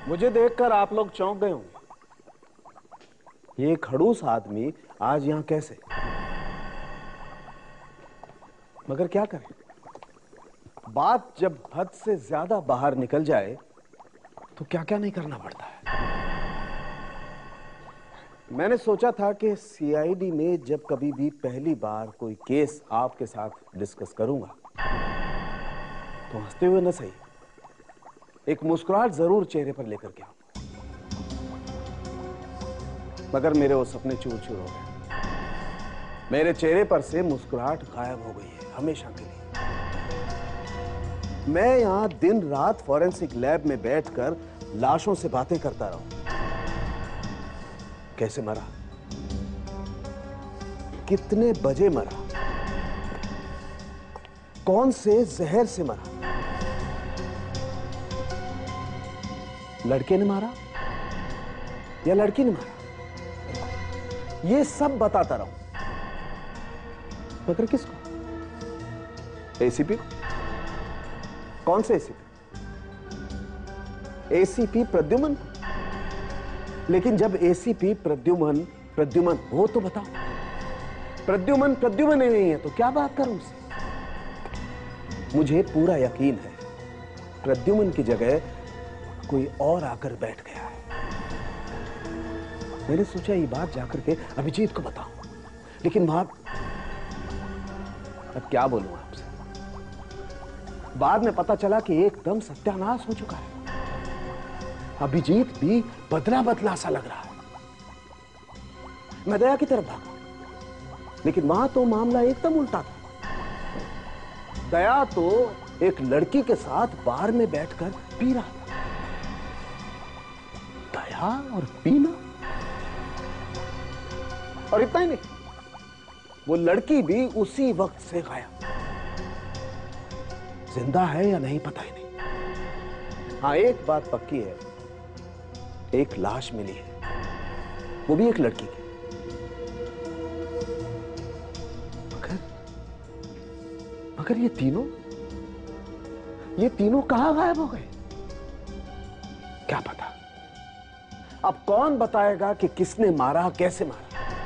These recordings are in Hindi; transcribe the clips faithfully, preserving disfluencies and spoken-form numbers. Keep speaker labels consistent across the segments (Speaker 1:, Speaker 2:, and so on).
Speaker 1: मुझे देखकर आप लोग चौंक गए होंगे। ये खड़ूस आदमी आज यहां कैसे? मगर क्या करें, बात जब हद से ज्यादा बाहर निकल जाए तो क्या क्या नहीं करना पड़ता है। मैंने सोचा था कि सी आई डी में जब कभी भी पहली बार कोई केस आपके साथ डिस्कस करूंगा तो हंसते हुए न सही, एक मुस्कुराहट जरूर चेहरे पर लेकर के आऊं। मगर मेरे वो सपने चूर चूर हो गए। मेरे चेहरे पर से मुस्कुराहट गायब हो गई है हमेशा के लिए। मैं यहां दिन रात फॉरेंसिक लैब में बैठकर लाशों से बातें करता रहूं। कैसे मरा, कितने बजे मरा, कौन से जहर से मरा, लड़के ने मारा या लड़की ने मारा, ये सब बताता रहूं। मगर किसको? ए सी पी को? कौन से A C P? A C P Pradyuman को? लेकिन जब A C P Pradyuman Pradyuman हो तो बताओ। प्रद्युमन प्रद्युमन ही नहीं है तो क्या बात करूं उससे? मुझे पूरा यकीन है प्रद्युमन की जगह कोई और आकर बैठ गया है। मैंने सोचा ये बात जाकर के अभिजीत को बताऊं, लेकिन वहां अब क्या बोलूं आपसे। बाद में पता चला कि एकदम सत्यानाश हो चुका है। अभिजीत भी बदला बदला सा लग रहा है। मैं दया की तरफ भागा, लेकिन वहां तो मामला एकदम उल्टा था। दया तो एक लड़की के साथ बार में बैठकर पी रहा था। दया और पीना, और इतना ही नहीं, वो लड़की भी उसी वक्त से गायब। जिंदा है या नहीं पता ही नहीं। हाँ, एक बात पक्की है, एक लाश मिली है, वो भी एक लड़की की। मगर मगर ये तीनों ये तीनों कहां गायब हो गए? क्या पता। अब कौन बताएगा कि किसने मारा, कैसे मारा?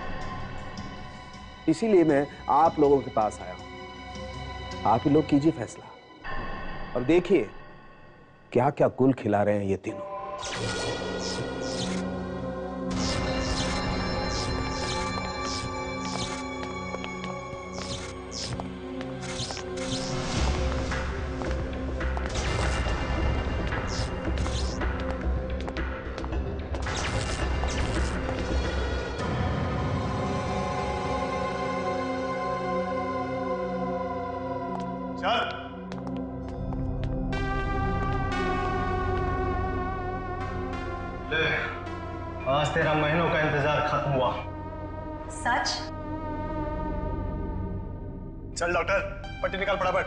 Speaker 1: इसीलिए मैं आप लोगों के पास आया हूं। आप ही लोग कीजिए फैसला और देखिए क्या क्या गुल खिला रहे हैं ये तीनों।
Speaker 2: आज तेरह महीनों का इंतजार खत्म हुआ।
Speaker 3: सच?
Speaker 2: चल डॉक्टर, पट्टी निकाल फटाफट।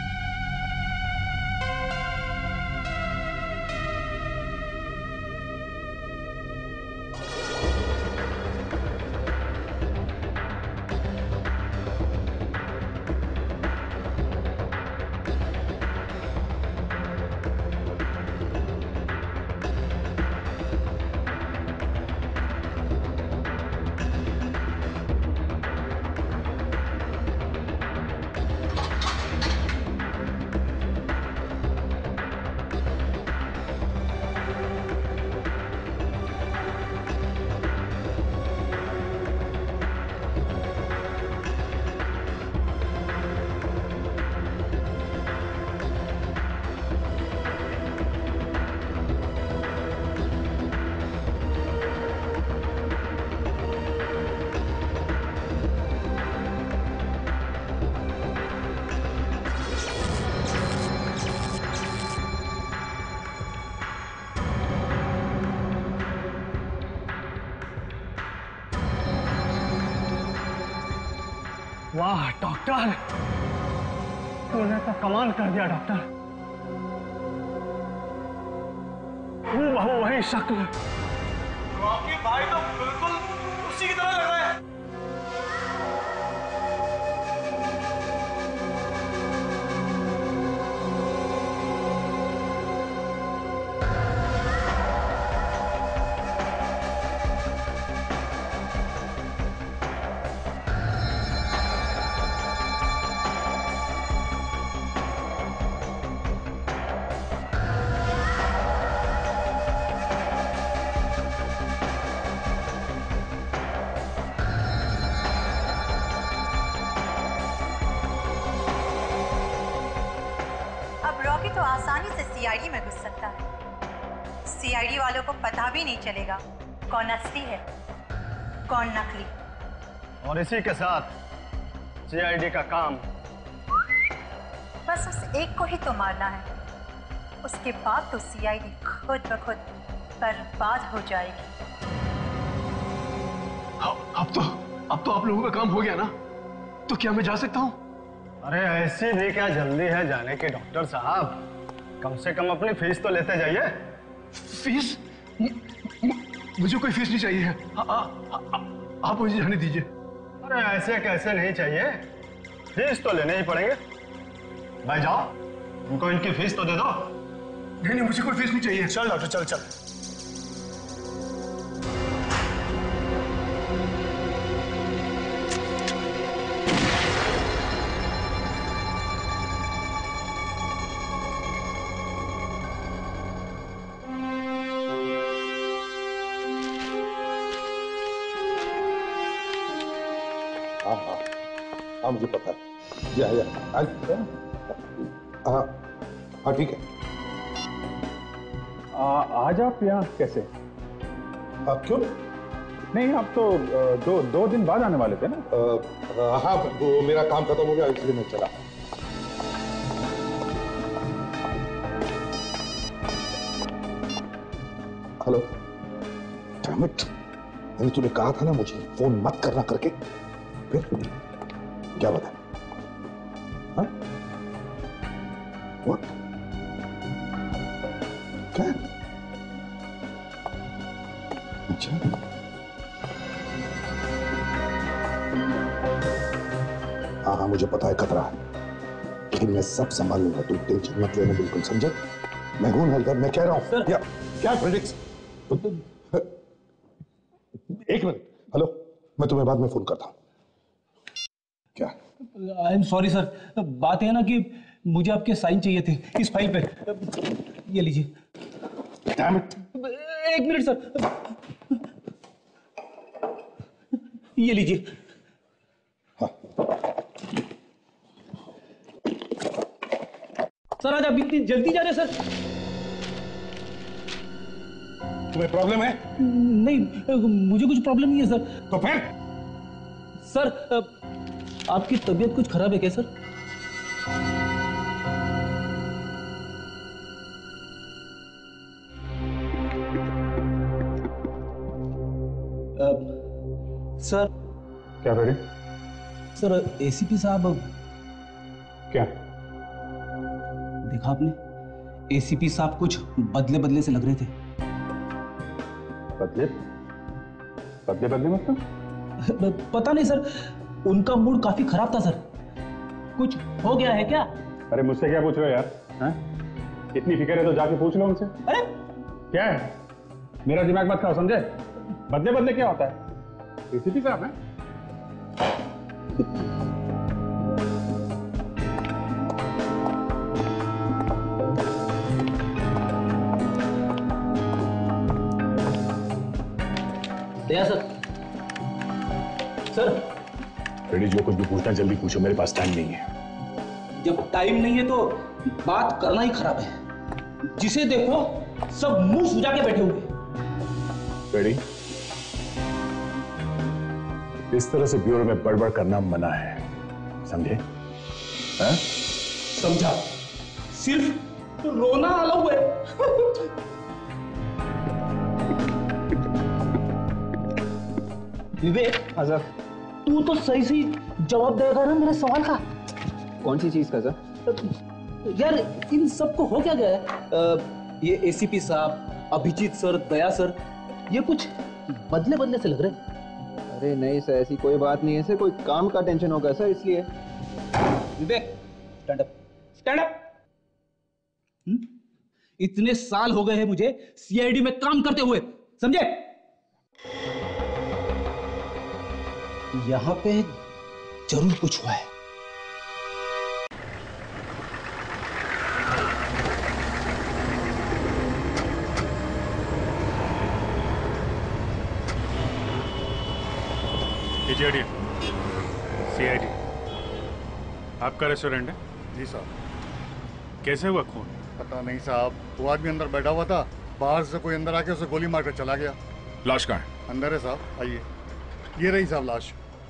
Speaker 2: वाह डॉक्टर, तूने तो कमाल कर दिया डॉक्टर। हूबहू वही शक्ल।
Speaker 4: आपके भाई तो बिल्कुल उसी की तरह लग रहा है।
Speaker 3: रॉकी तो आसानी से सी आई डी में घुस सकता है। सी आई डी वालों को पता भी नहीं चलेगा कौन असली है कौन नकली।
Speaker 2: और इसी के साथ सी आई डी का काम
Speaker 3: बस उस एक को ही तो मारना है, उसके बाद तो सी आई डी खुद ब खुद बर्बाद हो जाएगी।
Speaker 5: अब अब तो अब तो आप लोगों का काम हो गया ना, तो क्या मैं जा सकता हूँ?
Speaker 2: अरे ऐसी भी क्या जल्दी है जाने की डॉक्टर साहब, कम से कम अपनी फीस तो लेते जाइए।
Speaker 5: फीस? मुझे कोई फीस नहीं चाहिए। आ, आ, आ, आप मुझे जाने दीजिए।
Speaker 2: अरे ऐसे कैसे नहीं चाहिए, फीस तो लेने ही पड़ेंगे। भाई जाओ, उनको इनकी फीस तो दे दो।
Speaker 5: नहीं नहीं, मुझे कोई फीस नहीं चाहिए।
Speaker 2: चल डॉक्टर चल चल।
Speaker 6: हाँ हाँ हाँ मुझे पता है। या या हाँ हाँ ठीक है।
Speaker 7: आ, आज आप यहाँ कैसे?
Speaker 6: आप क्यों?
Speaker 7: नहीं, आप तो दो दो दिन बाद आने वाले थे ना।
Speaker 6: आ, हाँ वो मेरा काम खत्म हो गया इसलिए मैं चला। हेलो डैम इट, मैंने तुम्हें कहा था ना मुझे फोन मत करना करके। फिर क्या बता? हाँ? What? क्या? अच्छा हाँ हाँ मुझे पता है खतरा है, लेकिन मैं सब संभाल लूंगा, तुम टेंशन मत लेना बिल्कुल, समझे? मैं हूं हलदर, मैं कह रहा हूं। क्या क्या प्रेडिक्स? एक मिनट, हेलो, मैं तुम्हें बाद में फोन करता हूं। क्या?
Speaker 8: आई एम सॉरी सर, बात है ना कि मुझे आपके साइन चाहिए थे इस फाइल पे। ये लीजिए।
Speaker 6: Damn it.
Speaker 8: एक मिनट सर, ये लीजिए।
Speaker 6: हाँ।
Speaker 8: सर आज आप इतनी जल्दी जा रहे हैं सर?
Speaker 6: तुम्हें प्रॉब्लम है?
Speaker 8: नहीं, मुझे कुछ प्रॉब्लम नहीं है सर।
Speaker 6: तो फिर?
Speaker 8: सर आपकी तबीयत कुछ खराब है क्या सर? आ, सर
Speaker 7: क्या बेटे?
Speaker 8: सर एसीपी साहब।
Speaker 7: क्या
Speaker 8: देखा आपने, एसीपी साहब कुछ बदले बदले से लग रहे थे।
Speaker 7: बदले बदले बदले मतलब?
Speaker 8: पता नहीं सर, उनका मूड काफी खराब था सर। कुछ हो गया है क्या?
Speaker 7: अरे मुझसे क्या पूछ रहे हो यार? हाँ? इतनी फिक्र है तो जाके पूछ लो उनसे।
Speaker 8: अरे
Speaker 7: क्या है, मेरा दिमाग मत खाओ, समझे? बदले बदले क्या होता है? एसीपी साहब है।
Speaker 8: दया सर। सर
Speaker 9: रेडी, जो कुछ भी पूछना जल्दी पूछो, मेरे पास टाइम नहीं है।
Speaker 8: जब टाइम नहीं है तो बात करना ही खराब है। जिसे देखो सब मुंह सुजा के बैठे हुए।
Speaker 9: रेडी, इस तरह से ब्यूरो में बड़बड़ करना मना है, समझे? हाँ?
Speaker 8: समझा, सिर्फ रोना अलाउ है। विवेक,
Speaker 10: सर
Speaker 8: तू तो सही सही जवाब देगा ना मेरे सवाल का?
Speaker 10: कौन सी चीज का सर?
Speaker 8: यार इन सबको हो क्या गया है? आ, ये एसीपी साहब, अभिजीत सर, दया सर, ये कुछ बदले बदले से लग रहे हैं।
Speaker 10: अरे नहीं सर, ऐसी कोई बात नहीं है सर, कोई काम का टेंशन होगा सर, इसलिए।
Speaker 8: Vivek stand up, stand up. इतने साल हो गए हैं मुझे सीआईडी में काम करते हुए, समझे? यहां पे जरूर कुछ हुआ है।
Speaker 11: सी आई डी आपका रेस्टोरेंट है?
Speaker 9: जी साहब।
Speaker 7: कैसे हुआ खून?
Speaker 11: पता नहीं साहब, वो आदमी अंदर बैठा हुआ था, बाहर से कोई अंदर आके उसे गोली मारकर चला गया।
Speaker 9: लाश कहाँ है?
Speaker 11: अंदर है साहब, आइए। ये रही साहब लाश।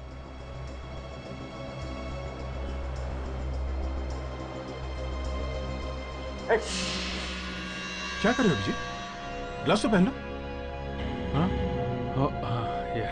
Speaker 9: क्या कर रहे हो अभिजीत? ग्लव्स तो पहन लो।
Speaker 7: हाँ? ओ, हाँ, ये।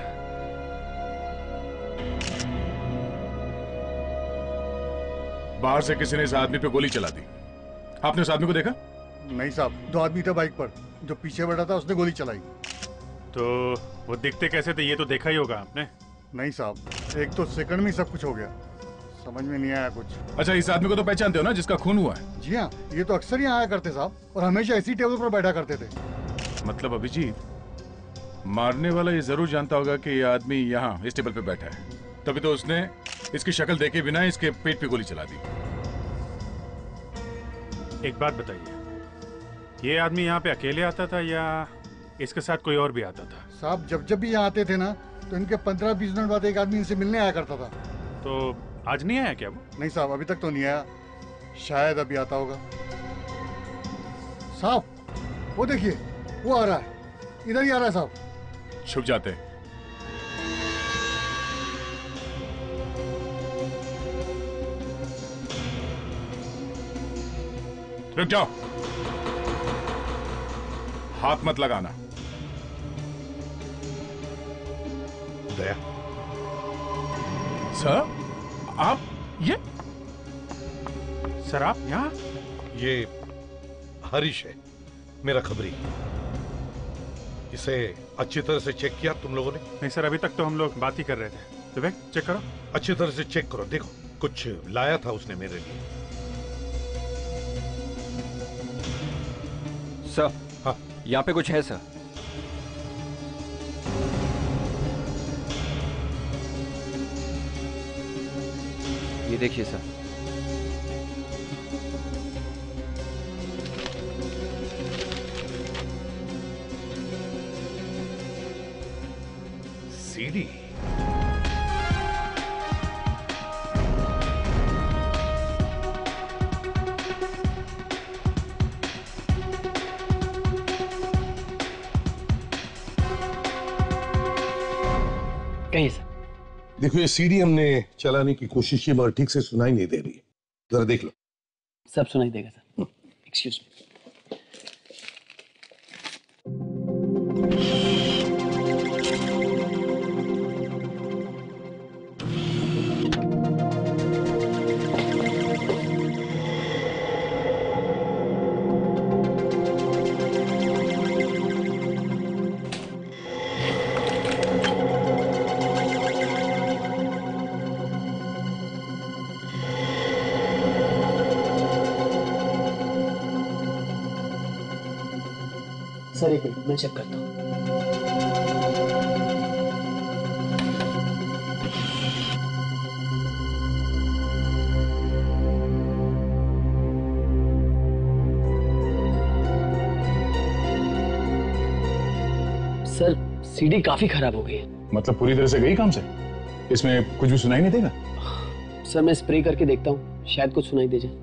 Speaker 9: बाहर से किसी ने इस आदमी पे गोली चला दी। आपने उस आदमी को देखा?
Speaker 11: नहीं साहब, दो आदमी थे बाइक पर, जो पीछे बैठा था उसने गोली चलाई।
Speaker 7: तो वो दिखते कैसे थे ये तो देखा ही होगा आपने?
Speaker 11: नहीं साहब, एक तो सेकंड में सब कुछ हो गया, समझ में नहीं आया कुछ।
Speaker 9: अच्छा, इस आदमी को तो पहचानते हो ना जिसका खून हुआ है?
Speaker 11: जी हाँ, ये तो अक्सर यहाँ आया करते साहब, और हमेशा इसी टेबल पर बैठा करते थे।
Speaker 9: मतलब अभिजीत, मारने वाला ये जरूर जानता होगा कि ये आदमी यहाँ इस टेबल पे बैठा है, तभी तो उसने इसकी शक्ल देखे बिना इसके पेट पे गोली चला दी।
Speaker 7: एक बात बताइए, ये आदमी यहाँ पे अकेले आता था या इसके साथ कोई और भी आता था?
Speaker 11: साहब, जब जब भी यहाँ आते थे ना, तो इनके पंद्रह बीस मिनट बाद एक आदमी इनसे मिलने आया करता था।
Speaker 7: तो आज नहीं आया क्या वो?
Speaker 11: नहीं साहब, अभी तक तो नहीं आया, शायद अभी आता होगा। साहब, वो देखिए, वो आ रहा है, इधर ही आ रहा है साहब।
Speaker 9: छुप जाते हैं। रुक जाओ, हाथ मत लगाना।
Speaker 6: दया।
Speaker 9: सर, आप ये
Speaker 7: सर आप यहाँ?
Speaker 6: ये हरीश है, मेरा खबरी। इसे अच्छी तरह से चेक किया तुम लोगों ने?
Speaker 7: नहीं सर, अभी तक तो हम लोग बात ही कर रहे थे। विवेक, चेक करो।
Speaker 6: अच्छी तरह से चेक करो, देखो कुछ लाया था उसने मेरे लिए।
Speaker 10: सर,
Speaker 6: हाँ,
Speaker 10: यहाँ पे कुछ है सर। ये देखिए सर।
Speaker 6: सीडी।
Speaker 8: कहीं सर।
Speaker 6: देखो, ये सीडी हमने चलाने की कोशिश की मगर ठीक से सुनाई नहीं दे रही। जरा देख लो।
Speaker 8: सब सुनाई देगा सर। Excuse me. सर एक मिनट, मैं चेक करता हूँ। सर, सीडी काफी खराब हो गई है।
Speaker 9: मतलब पूरी तरह से गई काम से? इसमें कुछ भी सुनाई नहीं देगा?
Speaker 8: सर मैं स्प्रे करके देखता हूँ, शायद कुछ सुनाई दे जाए।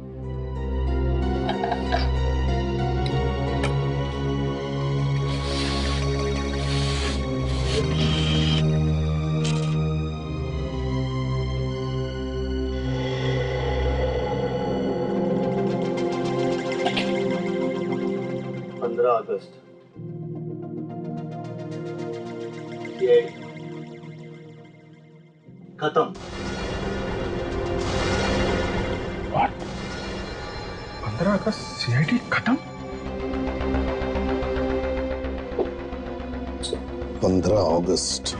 Speaker 10: पंद्रह अगस्त सी आई डी खत्म।
Speaker 9: पंद्रह अगस्त सी आई डी खत्म?
Speaker 6: पंद्रह अगस्त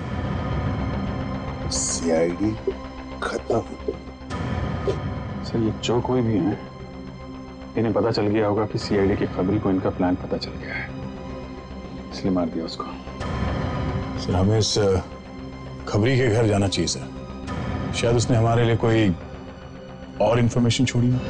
Speaker 6: सी आई डी खत्म।
Speaker 9: सर, ये जो कोई भी है, इन्हें पता चल गया होगा कि सी आई डी की खबरी को इनका प्लान पता चल गया है, इसलिए मार दिया उसको। सर, हमें इस खबरी के घर जाना चाहिए सर। शायद उसने हमारे लिए कोई और इंफॉर्मेशन छोड़ी हो।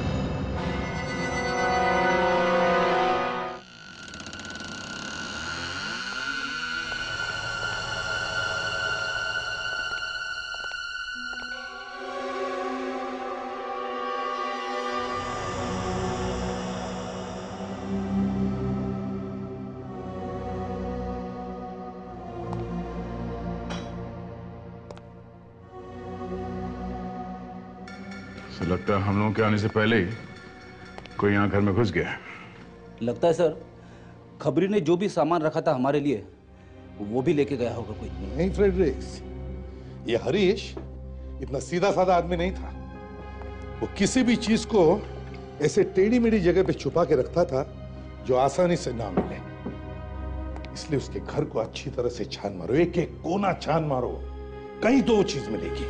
Speaker 9: लगता है हम लोगों के आने से पहले ही कोई यहाँ घर में घुस गया है।
Speaker 8: लगता है सर खबरी ने जो भी सामान रखा था हमारे लिए वो भी लेके गया होगा कोई।
Speaker 6: नहीं फ्रेडरिक्स, ये हरीश इतना सीधा साधा आदमी नहीं था। वो किसी भी चीज को ऐसे टेढ़ी मेढ़ी जगह पे छुपा के रखता था जो आसानी से ना मिले। इसलिए उसके घर को अच्छी तरह से छान मारो, एक एक कोना छान मारो, कहीं तो वो चीज मिलेगी।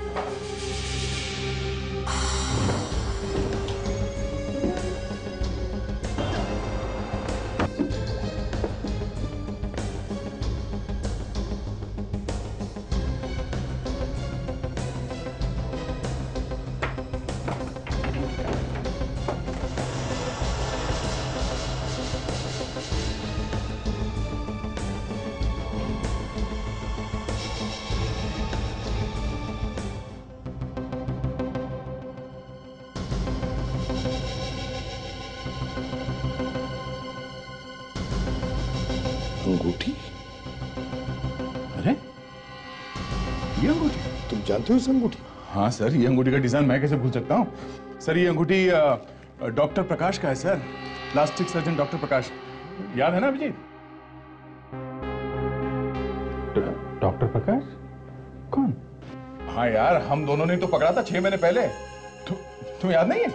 Speaker 6: अंगूठी?
Speaker 9: अरे ये अंगूठी
Speaker 6: तुम जानते हो इस अंगूठी?
Speaker 9: हाँ सर, ये अंगूठी का डिजाइन मैं कैसे भूल सकता हूँ। सर ये अंगूठी डॉक्टर प्रकाश का है sir, plastic surgeon doctor Prakash, याद है ना अभिजीत? डॉक्टर प्रकाश कौन? हाँ यार, हम दोनों ने तो पकड़ा था छह महीने पहले, तु, तुम्हें याद नहीं है?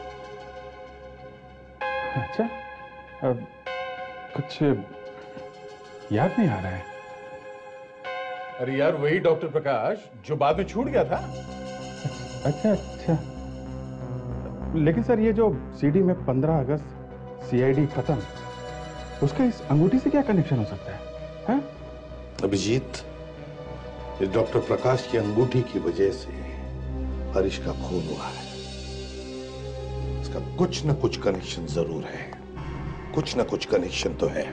Speaker 9: अच्छा, अब कुछ याद नहीं आ रहा है। अरे यार वही डॉक्टर प्रकाश जो बाद में छूट गया था। अच्छा अच्छा, लेकिन सर ये जो सीडी में पंद्रह अगस्त सी आई डी खत्म, उसका इस अंगूठी से क्या कनेक्शन हो सकता है? हा?
Speaker 6: अभिजीत, इस डॉक्टर प्रकाश की अंगूठी की वजह से हरीश का खून हुआ है। इसका कुछ न कुछ कनेक्शन जरूर है, कुछ न कुछ कनेक्शन तो है।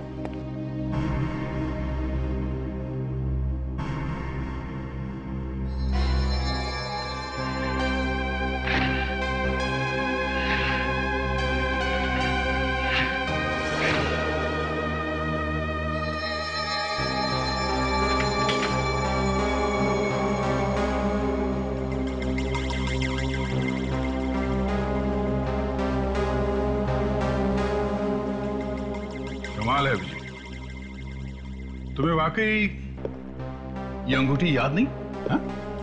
Speaker 9: कमाल है अभिजीत, तुम्हें वाकई ये अंगूठी याद नहीं? हा?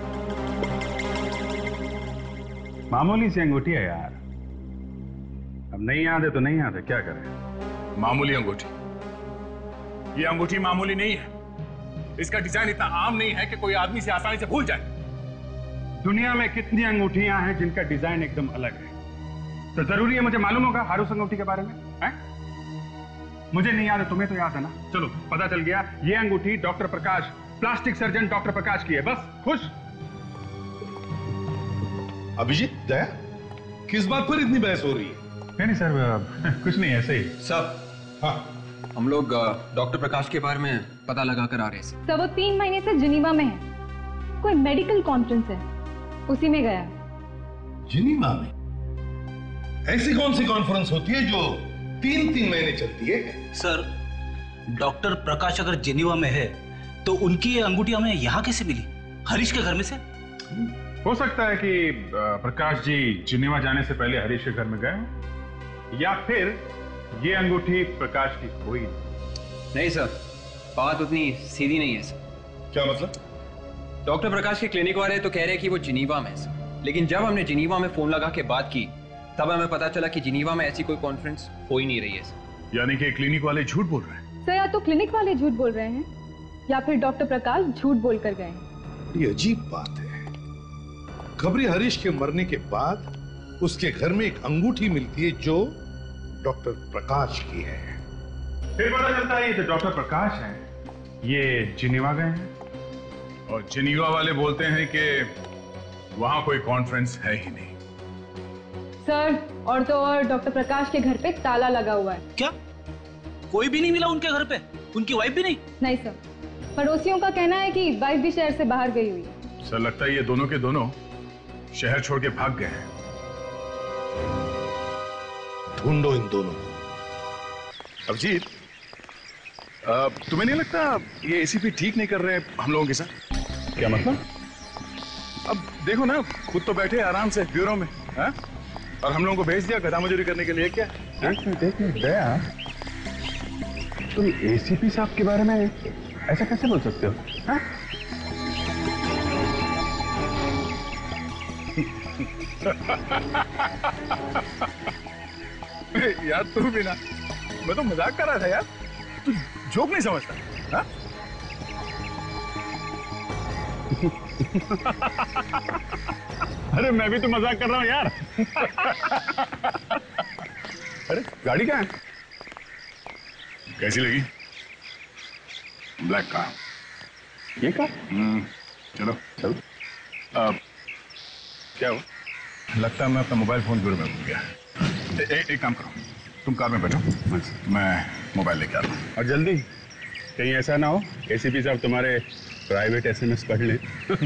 Speaker 9: मामूली सी अंगूठी है यार, अब नहीं याद है तो नहीं याद है, क्या करें। मामूली अंगूठी, ये अंगूठी मामूली नहीं है। इसका डिजाइन इतना आम नहीं है कि कोई आदमी से आसानी से भूल जाए। दुनिया में कितनी अंगूठियां हैं जिनका डिजाइन एकदम अलग है, तो जरूरी है मुझे मालूम होगा हर उस अंगूठी के बारे में? है? मुझे नहीं याद है, तुम्हें तो याद है ना? चलो पता चल गया, ये अंगूठी doctor Prakash, plastic surgeon doctor Prakash की है। बस खुश?
Speaker 6: अभिजीत, दया, किस बात पर इतनी बहस हो रही है?
Speaker 9: नहीं नहीं सर, कुछ नहीं, ऐसे ही।
Speaker 12: सब हाँ, हम लोग डॉक्टर प्रकाश के बारे में पता लगा कर आ रहे हैं।
Speaker 13: सर वो तीन महीने से जिनीवा में है, कोई मेडिकल कॉन्फ्रेंस है, उसी में गया है।
Speaker 6: जिनीवा में? ऐसी कौन सी कॉन्फ्रेंस होती है जो तीन तीन महीने चलती है?
Speaker 8: सर डॉक्टर प्रकाश अगर जिनीवा में है तो उनकी ये अंगूठी हमें यहाँ कैसे मिली? हरीश के घर में से?
Speaker 9: हो सकता है कि प्रकाश जी जिनेवा जाने से पहले हरीश के घर में गए, या फिर ये अंगूठी प्रकाश की कोई
Speaker 12: नहीं। सर बात उतनी सीधी नहीं है सर।
Speaker 6: क्या मतलब?
Speaker 12: डॉक्टर प्रकाश के क्लिनिक वाले तो कह रहे हैं कि वो जिनीवा में है, लेकिन जब हमने जिनीवा में फोन लगा के बात की तब हमें पता चला कि जिनीवा में ऐसी कोई कॉन्फ्रेंस हो ही नहीं रही है सर।
Speaker 9: यानी कि क्लिनिक वाले झूठ बोल रहे हैं?
Speaker 13: सर या तो क्लिनिक वाले झूठ बोल रहे हैं या फिर डॉक्टर प्रकाश झूठ बोल कर गए हैं।
Speaker 6: ये अजीब बात है। खबरी हरीश के मरने के बाद उसके घर में एक अंगूठी मिलती है जो डॉक्टर प्रकाश की है।
Speaker 9: फिर पता चलता है ये तो डॉक्टर प्रकाश हैं, ये जिनेवा गए हैं, और जिनेवा वाले बोलते हैं कि वहां कोई कॉन्फ्रेंस है ही नहीं।
Speaker 13: सर और तो और डॉक्टर प्रकाश के घर पे ताला लगा हुआ है।
Speaker 8: क्या कोई भी नहीं मिला उनके घर पे? उनकी वाइफ भी नहीं?
Speaker 13: नहीं सर, पड़ोसियों का कहना है कि वाइफ भी शहर से बाहर गई हुई है।
Speaker 9: सर लगता है ये दोनों के दोनों शहर छोड़ के भाग गए हैं।
Speaker 6: ढूंढो इन दोनों को।
Speaker 9: अभिजीत, तुम्हें नहीं लगता ये एसीपी ठीक नहीं कर रहे हैं हम लोगों के साथ? क्या मतलब? अब देखो ना, खुद तो बैठे आराम से ब्यूरो में, हा? और हम लोगों को भेज दिया गधा मजूरी करने के लिए क्या? एक मिनट एक मिनट दया, तुम एसीपी साहब के बारे में ऐसा कैसे बोल सकते हो? हा? यार तू भी ना, मैं तो मजाक कर रहा था यार, तू जोक नहीं समझता? हा? अरे मैं भी तो मजाक कर रहा हूँ यार। अरे गाड़ी कहाँ है? कैसी लगी? Black car. ये कार? हम्म, चलो चलो। अब क्या हो? लगता है मैं अपना मोबाइल फोन जरूर में भूल गया। ए, ए, एक काम करो, तुम कार में बैठो, मैं मोबाइल लेके आता हूँ। और जल्दी, कहीं ऐसा ना हो एसीपी साहब तुम्हारे प्राइवेट एसएमएस पढ़ लें।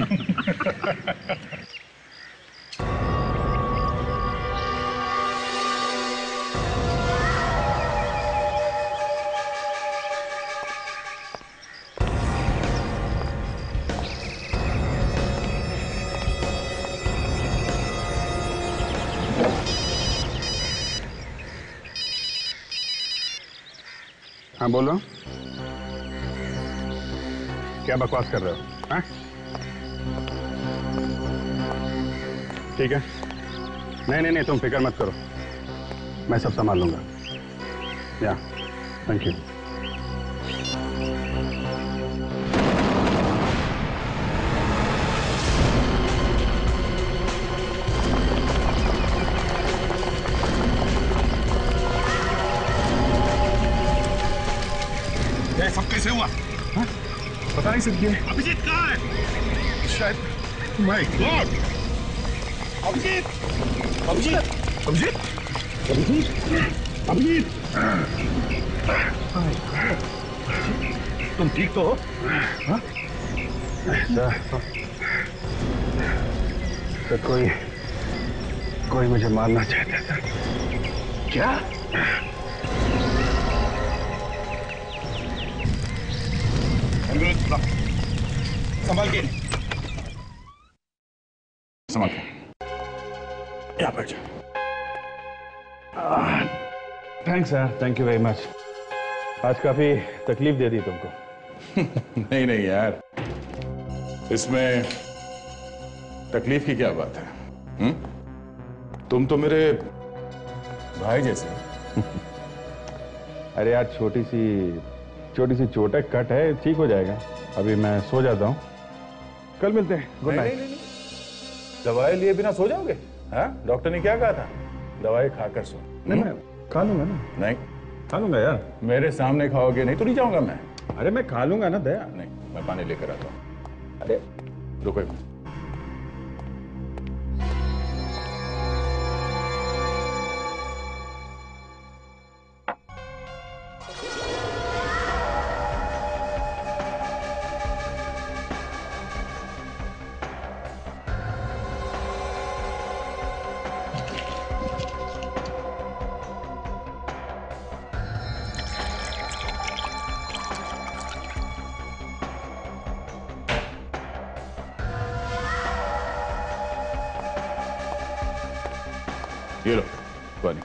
Speaker 9: हाँ बोलो, क्या बकवास कर रहे हो? हाँ ठीक है, नहीं नहीं नहीं तुम फिक्र मत करो, मैं सब संभाल लूंगा। या थैंक यू।
Speaker 6: ये सब कैसे हुआ?
Speaker 9: हाँ? पता नहीं सकती है।
Speaker 6: अभिजीत कहाँ है? शायद माय गॉड, अभिजीत अभिजीत अभिजीत अभिजीत अभिजीत तुम ठीक तो हो? हाँ?
Speaker 9: तो कोई कोई मुझे मारना चाहता था।
Speaker 6: क्या? संभाल के
Speaker 9: संभाल के यहाँ बैठ जाओ। थैंक्स यार, थैंक यू वेरी मच। आज काफी तकलीफ दे दी तुमको।
Speaker 6: नहीं नहीं यार, इसमें तकलीफ की क्या बात है? हुँ? तुम तो मेरे भाई जैसे।
Speaker 9: अरे यार छोटी सी छोटी सी चोट है, कट है, ठीक हो जाएगा। अभी मैं सो जाता हूँ, कल मिलते हैं। Good night.
Speaker 6: दवाई लिए बिना सो जाओगे? हाँ, डॉक्टर ने क्या कहा था? दवाई खाकर सो।
Speaker 9: नहीं मैं खा लूंगा ना।
Speaker 6: नहीं
Speaker 9: खा लूंगा यार।
Speaker 6: मेरे सामने खाओगे नहीं तो नहीं जाऊंगा मैं।
Speaker 9: अरे मैं खा लूंगा ना दया।
Speaker 6: नहीं, मैं पानी लेकर आता हूँ।
Speaker 9: अरे
Speaker 6: रुको एक मिनट। ये लो पानी।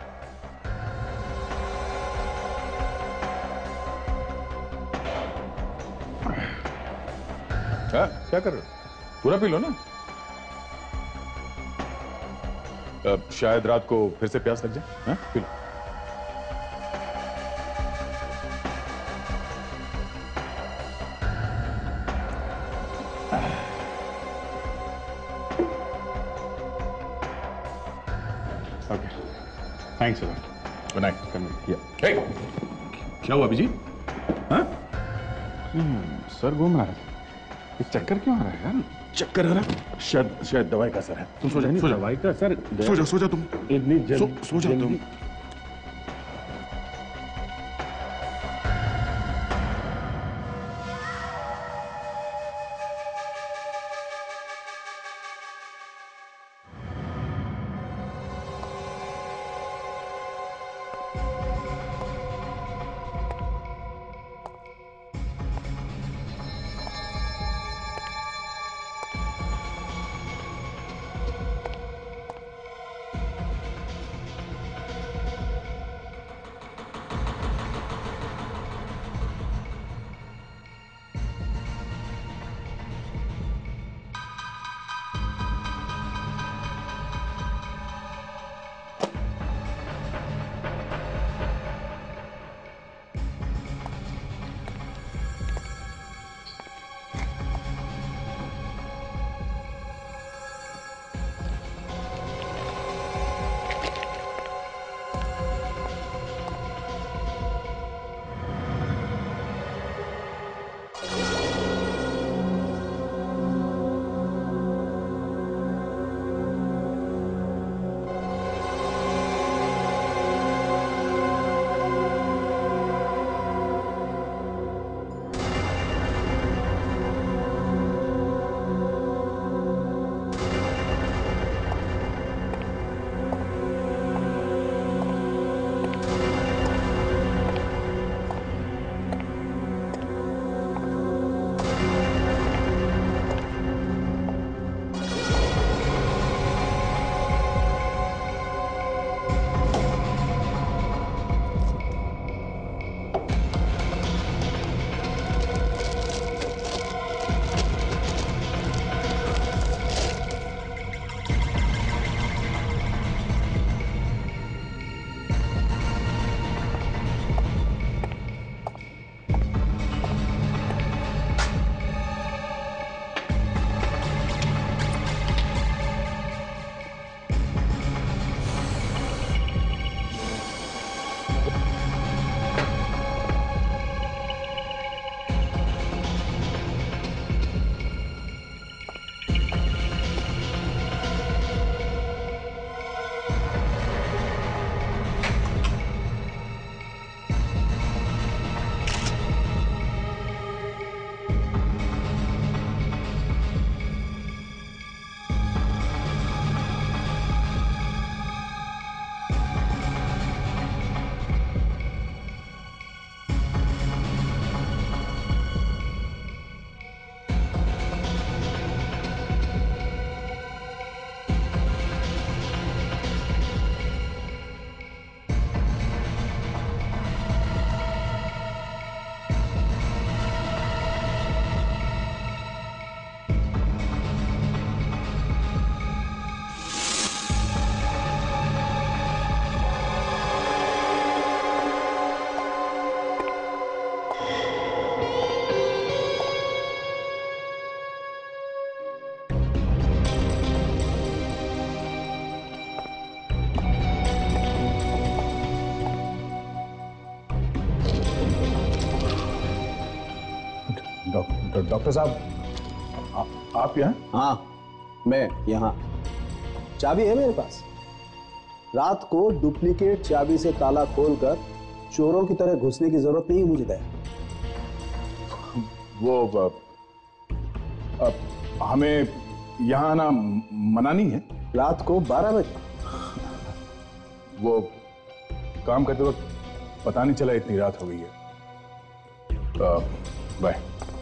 Speaker 6: क्या क्या कर रहे हो? पूरा पी लो ना। अब शायद रात को फिर से प्यास लग जाए। हाँ पी लो।
Speaker 9: Okay thanks sir.
Speaker 6: Good night.
Speaker 9: या क्या हुआ अभिजीत? हाँ सर घूम रहा है, ये चक्कर क्यों आ रहा है यार?
Speaker 6: चक्कर आ रहा? शायद शायद दवाई का असर है। तुम सो जाओ। सो जाओ।
Speaker 9: दवाई का सर।
Speaker 6: सो जाओ सो जाओ तुम।
Speaker 9: इतनी
Speaker 6: सो, सो जाओ तुम।
Speaker 9: डॉक्टर साहब आ, आप यहाँ?
Speaker 1: हाँ मैं यहाँ। चाबी है मेरे पास। रात को डुप्लीकेट चाबी से ताला खोलकर चोरों की तरह घुसने की जरूरत नहीं है मुझे दया।
Speaker 9: वो अब हमें यहाँ आना मना नहीं है?
Speaker 1: रात को बारह बजे।
Speaker 9: वो काम करते वक्त पता नहीं चला इतनी रात हो गई है। बाय।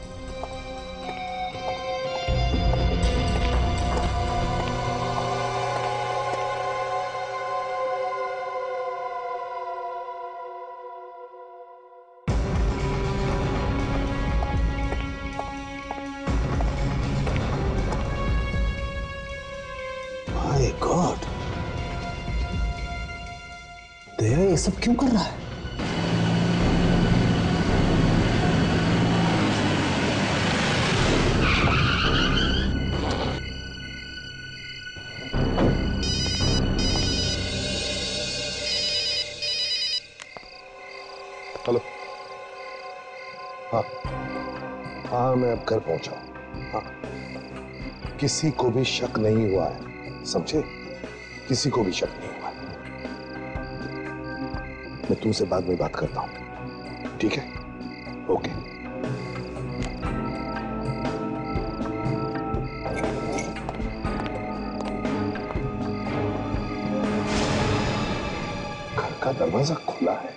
Speaker 1: माय गॉड, दया ये सब क्यों कर रहा है?
Speaker 6: हेलो। हाँ हाँ मैं अब घर पहुंचा। हाँ किसी को भी शक नहीं हुआ है, समझे? किसी को भी शक नहीं हुआ है। मैं तुमसे बाद में बात करता हूं, ठीक है? ओके। घर का दरवाजा खुला है।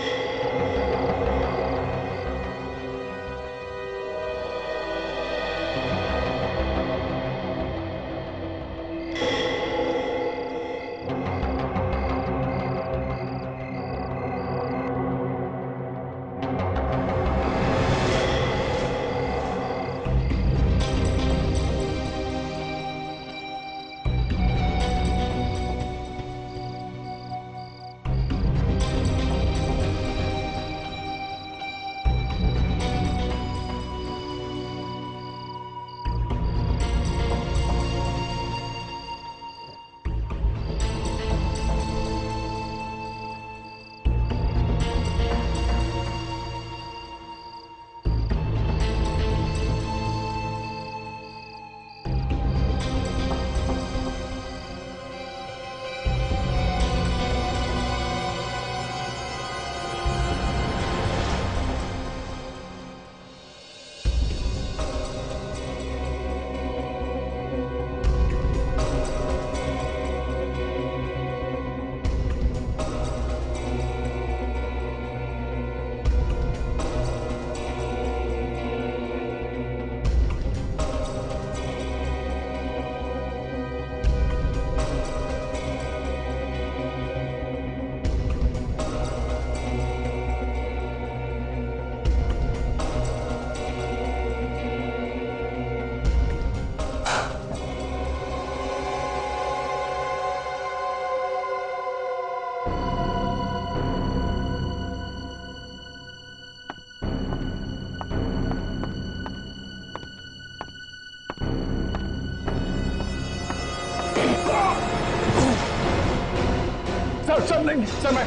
Speaker 9: सर नहीं सर, मैं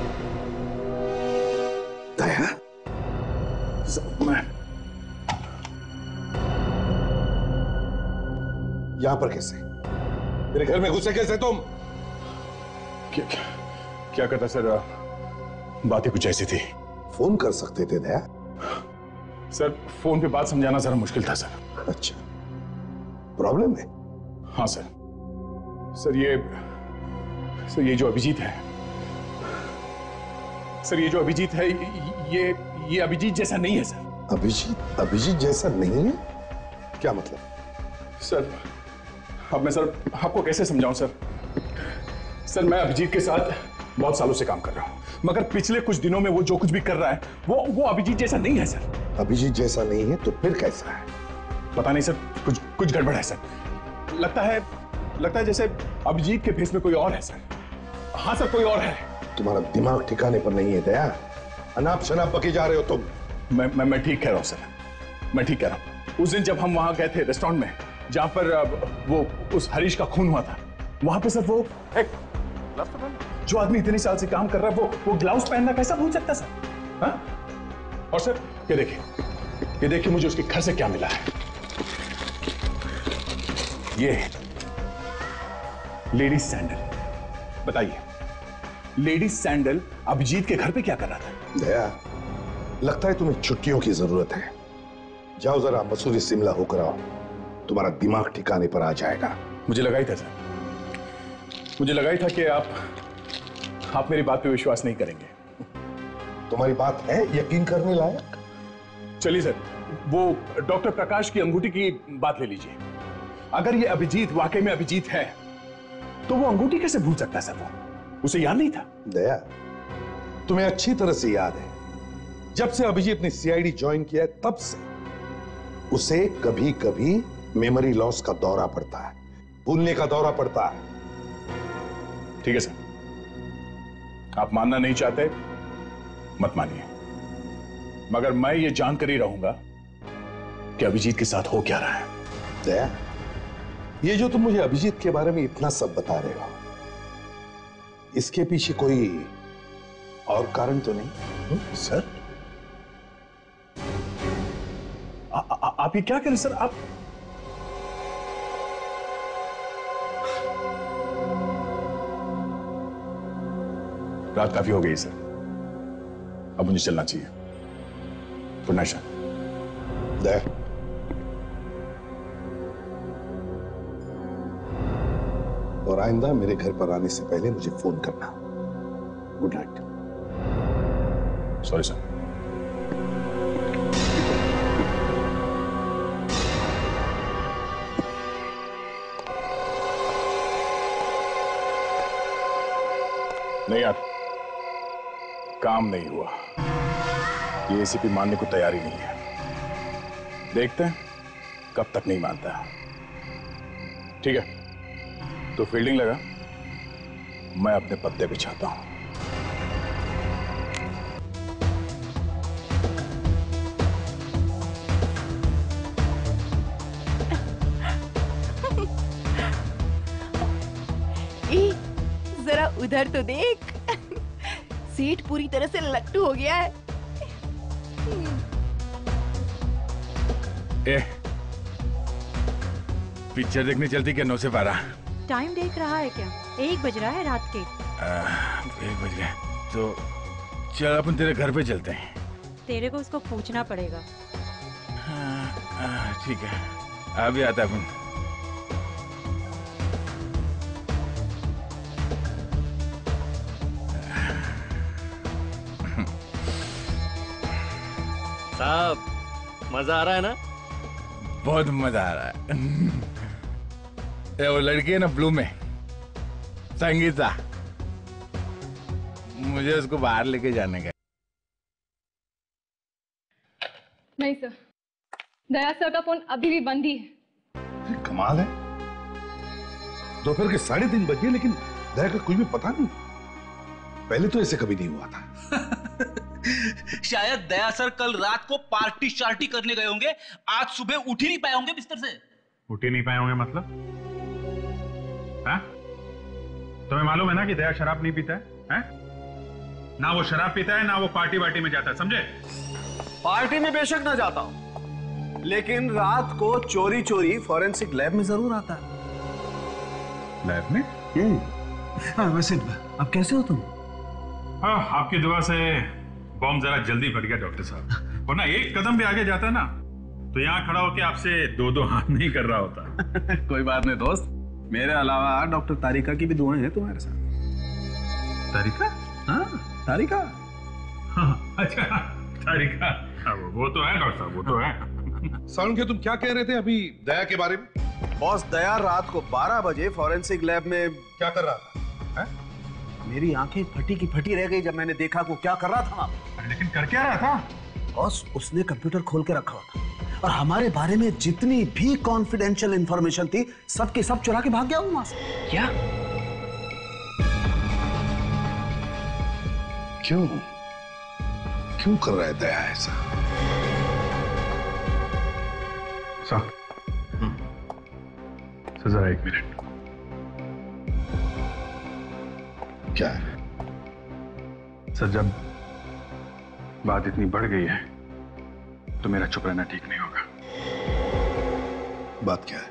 Speaker 6: दया
Speaker 9: सर, मैं
Speaker 6: यहां पर कैसे? मेरे घर में घुसे कैसे तुम?
Speaker 9: क्या क्या, क्या करता सर? बातें कुछ ऐसी थी।
Speaker 6: फोन कर सकते थे दया।
Speaker 9: सर फोन पे बात समझाना जरा मुश्किल था सर।
Speaker 6: अच्छा प्रॉब्लम है?
Speaker 9: हाँ सर। सर ये सर ये जो अभिजीत है सर ये जो अभिजीत है ये ये अभिजीत जैसा नहीं है सर।
Speaker 6: अभिजीत अभिजीत जैसा नहीं है? क्या मतलब?
Speaker 9: सर अब मैं सर आपको कैसे समझाऊं सर? सर मैं अभिजीत के साथ बहुत सालों से काम कर रहा हूं, मगर पिछले कुछ दिनों में वो जो कुछ भी कर रहा है वो वो अभिजीत जैसा नहीं है सर।
Speaker 6: अभिजीत जैसा नहीं है तो फिर कैसा है?
Speaker 9: पता नहीं सर, कुछ कुछ गड़बड़ है सर। लगता है लगता है जैसे अभिजीत के फेस में कोई और है सर। हाँ सर कोई और है।
Speaker 6: तुम्हारा दिमाग ठिकाने पर नहीं है दया। अनाप शनाप बके जा रहे हो तुम।
Speaker 9: मैं मैं मैं ठीक कह रहा हूँ सर, मैं ठीक कह रहा हूँ। उस दिन जब हम वहां गए थे रेस्टोरेंट में जहां पर वो उस हरीश का खून हुआ था, वहां पे सर वो एक जो आदमी इतने साल से काम कर रहा है वो वो ग्लव्स पहनना कैसा भूल सकता सर? हाँ? और सर ये देखिए ये देखिए मुझे उसके घर से क्या मिला है। ये लेडीज सैंडल। बताइए, लेडीज सैंडल अभिजीत के घर पे क्या कर रहा था?
Speaker 6: दया, लगता है तुम्हें छुट्टियों की जरूरत है। जाओ जरा मसूरी शिमला होकर आओ, तुम्हारा दिमाग ठिकाने पर आ जाएगा।
Speaker 9: मुझे लगा ही था सर, मुझे लगा ही था कि आप आप मेरी बात पे विश्वास नहीं करेंगे।
Speaker 6: तुम्हारी बात है यकीन करने लायक?
Speaker 9: चलिए सर, वो डॉक्टर प्रकाश की अंगूठी की बात ले लीजिए। अगर ये अभिजीत वाकई में अभिजीत है तो वो अंगूठी कैसे भूल सकता है सर? वो उसे याद नहीं था।
Speaker 6: दया, तुम्हें अच्छी तरह से याद है, जब से अभिजीत ने सीआईडी ज्वाइन किया है तब से उसे कभी कभी मेमोरी लॉस का दौरा पड़ता है, भूलने का दौरा पड़ता है।
Speaker 9: ठीक है सर, आप मानना नहीं चाहते मत मानिए, मगर मैं ये जानकर ही रहूंगा कि अभिजीत के साथ हो क्या रहा है।
Speaker 6: दया, ये जो तुम मुझे अभिजीत के बारे में इतना सब बता रहे हो, इसके पीछे कोई और कारण तो नहीं? हुँ?
Speaker 9: सर आ, आ, आप ये क्या करें सर? आप रात काफी हो गई सर, अब मुझे चलना चाहिए। Good night sir.
Speaker 6: दया, और आइंदा मेरे घर पर आने से पहले मुझे फोन करना। Good night.
Speaker 9: Sorry sir. नहीं यार, काम नहीं हुआ। ये एसीपी मानने को तैयार ही नहीं है। देखते हैं कब तक नहीं मानता। ठीक है, तो फील्डिंग लगा, मैं अपने पत्ते पे चाहता हूं।
Speaker 14: ए, जरा उधर तो देख, सेठ पूरी तरह से लट्टू हो गया है।
Speaker 7: ए, पिक्चर देखने चलती क्या नौ से बारह?
Speaker 3: टाइम देख रहा है क्या? एक बज रहा है रात के।
Speaker 7: आ, एक बज गए तो चल अपन तेरे घर पे चलते हैं।
Speaker 3: तेरे को उसको पूछना पड़ेगा।
Speaker 7: ठीक है, अभी आता अपन।
Speaker 15: साहब, मजा आ रहा है ना?
Speaker 7: बहुत मजा आ रहा है। ए, वो लड़की है ना ब्लू में, संगीता, मुझे उसको बाहर लेके जाने का।
Speaker 13: नहीं सर, दया सर का फोन अभी भी बंद ही है।
Speaker 6: कमाल है, दोपहर के साढ़े तीन बजे लेकिन दया का कुछ भी पता नहीं। पहले तो ऐसे कभी नहीं हुआ था।
Speaker 8: शायद दया सर कल रात को पार्टी शार्टी करने गए होंगे, आज सुबह उठ ही नहीं पाए होंगे बिस्तर से।
Speaker 7: उठ ही नहीं पाए होंगे मतलब? हाँ? तुम्हें मालूम है ना कि दया शराब नहीं पीता है, है? ना वो शराब पीता है ना वो पार्टी वार्टी में जाता है, समझे?
Speaker 1: पार्टी में बेशक ना जाता हूं, लेकिन रात को चोरी चोरी फॉरेंसिक लैब में जरूर आता है।
Speaker 7: लैब में?
Speaker 1: हाँ, वैसे अब कैसे हो तुम?
Speaker 7: हाँ, आपकी दुआ से बॉम्ब जरा जल्दी फट गया डॉक्टर साहब, वरना एक कदम भी आगे जाता ना तो यहाँ खड़ा होकर आपसे दो दो हाथ नहीं कर रहा होता।
Speaker 8: कोई बात नहीं दोस्त, मेरे अलावा डॉक्टर तारिका की भी दुआएं हैं तुम्हारे साथ।
Speaker 7: तारिका?
Speaker 8: हाँ, तारिका।
Speaker 7: हाँ, अच्छा तारिका, वो तो है डॉक्टर साहब, वो तो है।
Speaker 6: साउंड के तुम क्या कह रहे थे अभी दया के बारे में?
Speaker 1: बॉस, दया रात को बारह बजे फॉरेंसिक लैब में
Speaker 6: क्या कर रहा था? है?
Speaker 1: मेरी आंखें फटी की फटी रह गई जब मैंने देखा वो क्या कर रहा था।
Speaker 7: लेकिन कर क्या रहा था?
Speaker 1: बॉस, उसने कंप्यूटर खोल के रखा हुआ था और हमारे बारे में जितनी भी कॉन्फिडेंशियल इंफॉर्मेशन थी सब के सब चुरा के भाग गया वहां से।
Speaker 8: क्या?
Speaker 6: क्यों क्यों कर रहा है दया ऐसा?
Speaker 7: सर, जरा एक मिनट।
Speaker 6: क्या है?
Speaker 7: सर, जब बात इतनी बढ़ गई है तो मेरा चुप रहना ठीक नहीं होगा।
Speaker 6: बात क्या है?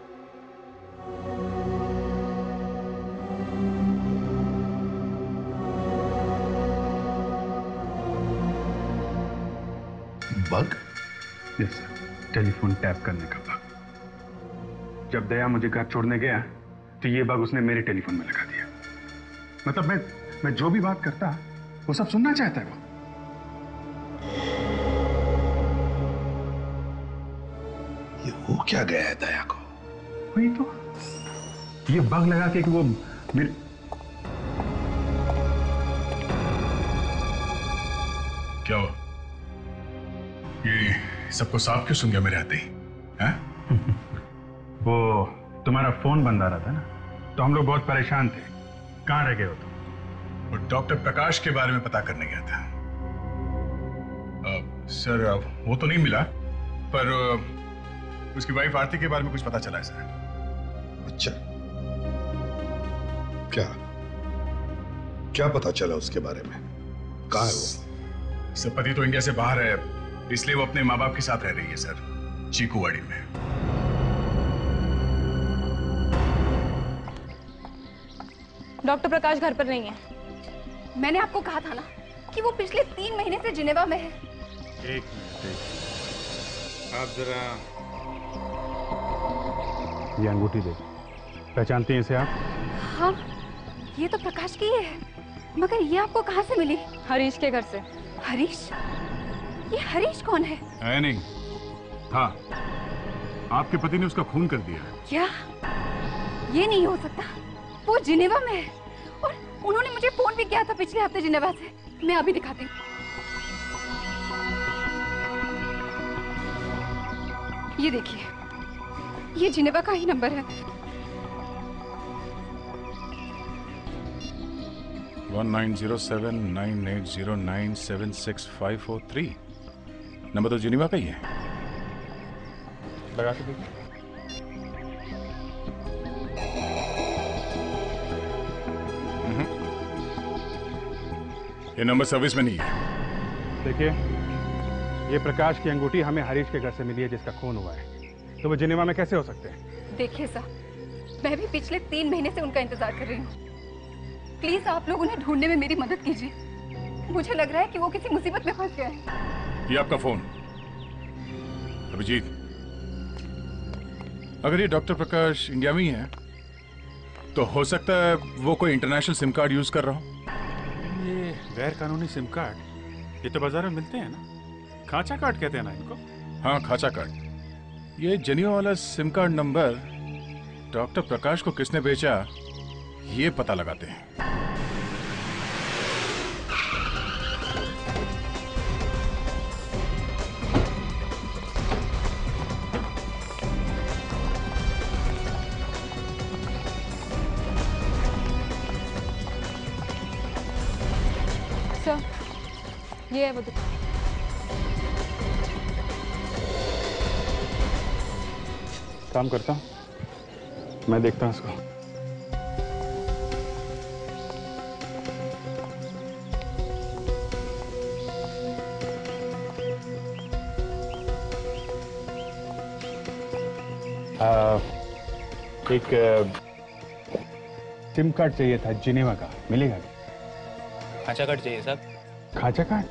Speaker 6: Bug?
Speaker 7: Yes sir, telephone tap करने का बग। जब दया मुझे घर छोड़ने गया तो ये बग उसने मेरे टेलीफोन में लगा दिया। मतलब मैं मैं जो भी बात करता वो सब सुनना चाहता है वो।
Speaker 6: ये हो क्या गया है दया को?
Speaker 7: वही तो, ये बग लगा के कि वो मेरे
Speaker 9: क्या हुआ? ये सबको साफ क्यों सुन गया मेरे आते ही? हैं?
Speaker 7: वो तुम्हारा फोन बंद आ रहा था ना, तो हम लोग बहुत परेशान थे। कहाँ रह गए हो तुम?
Speaker 9: वो डॉक्टर प्रकाश के बारे में पता करने गया था। आ, सर वो तो नहीं मिला, पर उसकी वाइफ आरती के बारे में कुछ पता चला है सर।
Speaker 6: अच्छा, क्या क्या पता चला उसके बारे में? कहाँ है वो?
Speaker 9: सर पति तो इंडिया से बाहर है, इसलिए वो अपने माँ बाप के साथ रह रही है सर, चीकूवाड़ी में।
Speaker 13: डॉक्टर प्रकाश घर पर नहीं है।
Speaker 14: मैंने आपको कहा था ना कि वो पिछले तीन महीने से जिनेवा में है।
Speaker 7: एक मिनट, एक आप जरा ये अंगूठी दे, पहचानती हैं इसे आप?
Speaker 14: हाँ, ये तो प्रकाश की ही है, मगर ये आपको कहाँ से मिली?
Speaker 13: हरीश के घर से।
Speaker 14: हरीश? ये हरीश कौन है?
Speaker 9: है नहीं, हाँ, आपके पति ने उसका खून कर दिया।
Speaker 14: क्या? ये नहीं हो सकता, वो जिनेवा में है और उन्होंने मुझे फोन भी किया था पिछले हफ्ते जिनेवा से। मैं अभी दिखाती हूँ। ये देखिए, ये जिनेवा का ही नंबर है।
Speaker 9: One nine zero seven nine eight zero nine seven six five four three. Number तो जिनेवा का ही है।
Speaker 7: लगा के देखिए।
Speaker 9: ये नंबर सर्विस में नहीं है।
Speaker 7: देखिए, ये प्रकाश की अंगूठी हमें हरीश के घर से मिली है जिसका खून हुआ है, तो वो जिनेवा में कैसे हो सकते हैं?
Speaker 14: देखिए साहब, मैं भी पिछले तीन महीने से उनका इंतजार कर रही हूँ। प्लीज आप लोग उन्हें ढूंढने में मेरी मदद कीजिए। मुझे लग रहा है कि वो किसी मुसीबत में फंस गया है।
Speaker 9: ये आपका फोन। अभिजीत, अगर ये डॉक्टर प्रकाश इंडिया में ही है तो हो सकता है वो कोई इंटरनेशनल सिम कार्ड यूज कर रहा हो।
Speaker 7: ये गैर कानूनी सिम कार्ड, ये तो बाजार में मिलते हैं ना, खांचा कार्ड कहते हैं ना इनको।
Speaker 9: हाँ, खांचा कार्ड। ये जेनियो वाला SIM card number doctor Prakash को किसने बेचा, ये पता लगाते हैं।
Speaker 13: सर, ये है वो दुकान।
Speaker 7: काम करता हूँ, मैं देखता हूँ इसको। आ, एक सिम कार्ड चाहिए था जिनेवा का, मिलेगा क्या?
Speaker 16: खांचा कार्ड चाहिए साहब।
Speaker 7: खांचा कार्ड?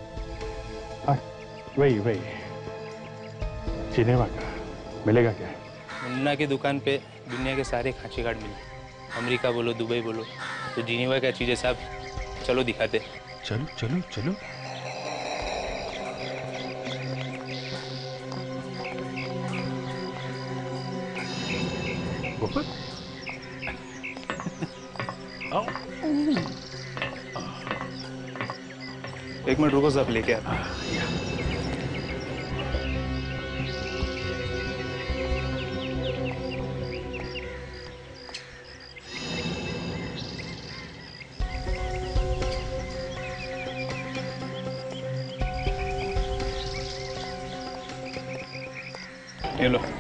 Speaker 7: वही वही जिनेवा का, मिलेगा क्या?
Speaker 16: मुन्ना की दुकान पे दुनिया के सारे खांचे कार्ड मिले, अमेरिका बोलो, दुबई बोलो, तो जिनेवा क्या चीज़ है साहब? चलो दिखाते।
Speaker 7: चलो चलो चलो। गोपाल, आओ।
Speaker 16: एक मिनट रुको साहब, लेके आता। ये लो,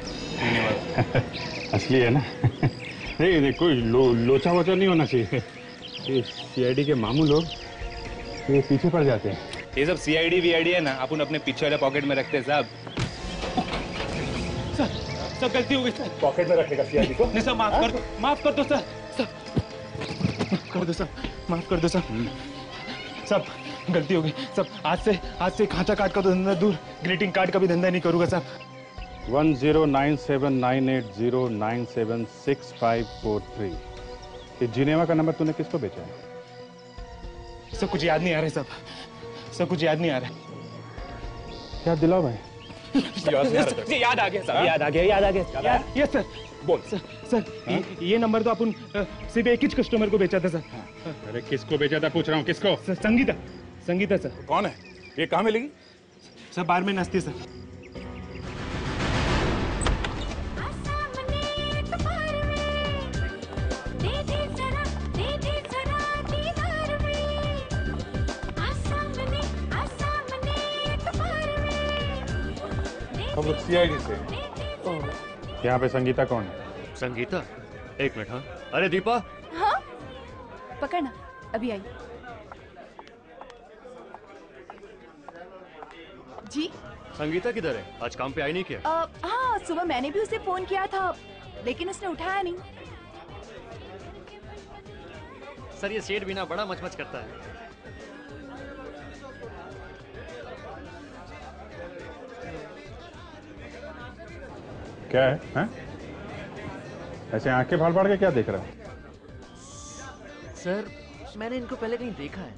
Speaker 7: असली है ना? नहीं नहीं, कोई लो, लोचा वोचा नहीं होना चाहिए। ये सी आई डी के मामू लोग ये पीछे पड़ जाते हैं।
Speaker 16: ये सब C I D V I D है ना, अपन अपने पीछे वाले पॉकेट में रखते हैं साहब। सर, सब गलती हो गई सर।
Speaker 6: पॉकेट में रखने का सी आई डी को?
Speaker 16: नहीं सर, माफ कर दो, माफ कर दो सर। सर, कर दो सर, माफ कर दो सर। सब गलती हो गई सब। आज से आज से खांचा कार्ड का तो धंधा दूर, ग्रीटिंग कार्ड का भी धंधा नहीं करूंगा साहब।
Speaker 9: One zero nine seven nine eight zero nine seven six five four three. ये जिनेवा का नंबर तूने किसको बेचा है?
Speaker 16: सब कुछ याद नहीं आ रहा है सब, सब कुछ याद नहीं आ रहा है।
Speaker 9: याद दिलाओ भाई।
Speaker 16: ये याद आ गया सर, याद आ गया, याद आ गया। यस सर, बोल सर। सर ये, ये नंबर तो अपन सिर्फ एक ही कस्टमर को बेचा था सर।
Speaker 9: अरे किसको बेचा था पूछ रहा हूँ, किसको?
Speaker 16: Sir Sangeeta, Sangeeta sir.
Speaker 9: कौन है ये, कहाँ मिलेगी?
Speaker 16: सर बार में नाचती सर।
Speaker 6: हम लोग सी आई डी से।
Speaker 9: यहाँ पे संगीता कौन है?
Speaker 15: संगीता? एक मिनट। हाँ, अरे दीपा।
Speaker 14: हाँ, पकड़ना, अभी आई। जी
Speaker 15: संगीता किधर है? आज काम पे आई नहीं क्या?
Speaker 14: आ, हाँ, सुबह मैंने भी उसे फोन किया था, लेकिन उसने उठाया नहीं।
Speaker 15: सर ये सेठ भी ना बड़ा मचमच करता है।
Speaker 9: क्या है, हैं? ऐसे आंखें फाड़ फाड़ के क्या देख रहा है?
Speaker 15: सर मैंने इनको पहले कहीं देखा है।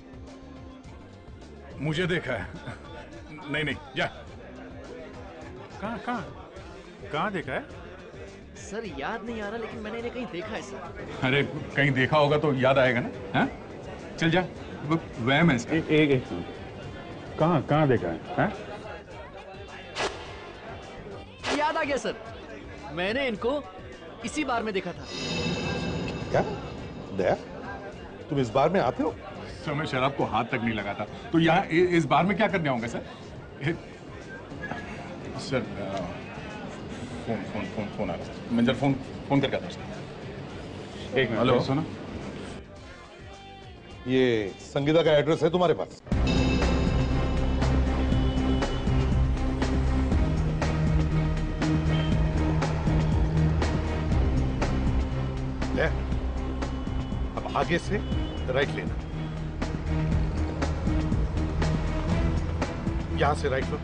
Speaker 6: मुझे देखा है? नहीं नहीं, जा।
Speaker 9: कहाँ कहाँ कहाँ देखा है?
Speaker 15: सर याद नहीं आ रहा, लेकिन मैंने इन्हें कहीं देखा है सर।
Speaker 6: अरे कहीं देखा होगा तो याद आएगा ना, हाँ? चल जा, वो वहम है।
Speaker 9: एक एक एक कहाँ कहाँ देखा है, हैं?
Speaker 15: याद आ गया सर, मैंने इनको इसी बार में देखा था।
Speaker 6: क्या दया, तुम इस बार में आते हो? सर मैं शराब को हाथ तक नहीं लगाता, तो यहाँ इस बार में क्या करने आऊंगा सर? ए, सर आ, फोन फोन फोन फोन आ रहा है, मैं जरा फोन फोन करके आता हूँ।
Speaker 9: एक मिनट,
Speaker 6: हेलो
Speaker 9: सुनो।
Speaker 6: ये संगीता का एड्रेस है तुम्हारे पास? ले, अब आगे से राइट लेना, यहां से राइट लो।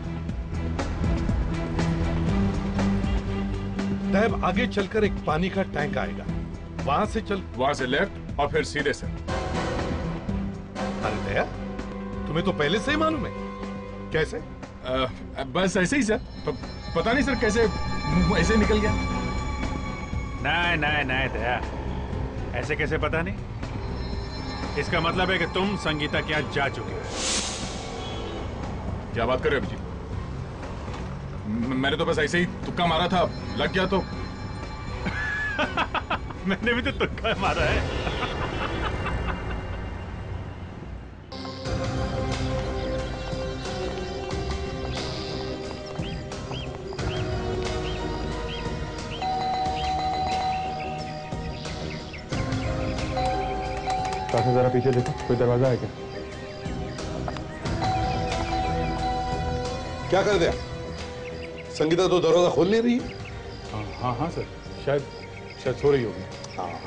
Speaker 6: तब आगे चलकर एक पानी का टैंक आएगा, वहां से चल, वहां से लेफ्ट और फिर सीधे से। अरे दया, तुम्हें तो पहले से ही मालूम है। कैसे? आ, बस ऐसे ही सर, तो पता नहीं सर कैसे ऐसे निकल गया।
Speaker 9: नहीं नहीं नहीं दया, ऐसे कैसे पता नहीं? इसका मतलब है कि तुम संगीता के यहाँ जा चुके हो।
Speaker 6: क्या बात कर रहे हो अभिजीत? मैंने तो बस ऐसे ही तुक्का मारा था, लग गया तो।
Speaker 9: मैंने भी तो तुक्का मारा है। काफी जरा पीछे देखो, कोई दरवाजा है क्या?
Speaker 6: क्या कर दिया? संगीता तो दरवाजा खोल नहीं रही है।
Speaker 9: हाँ हाँ हाँ सर, शायद शायद सो रही होगी।
Speaker 6: हाँ हाँ।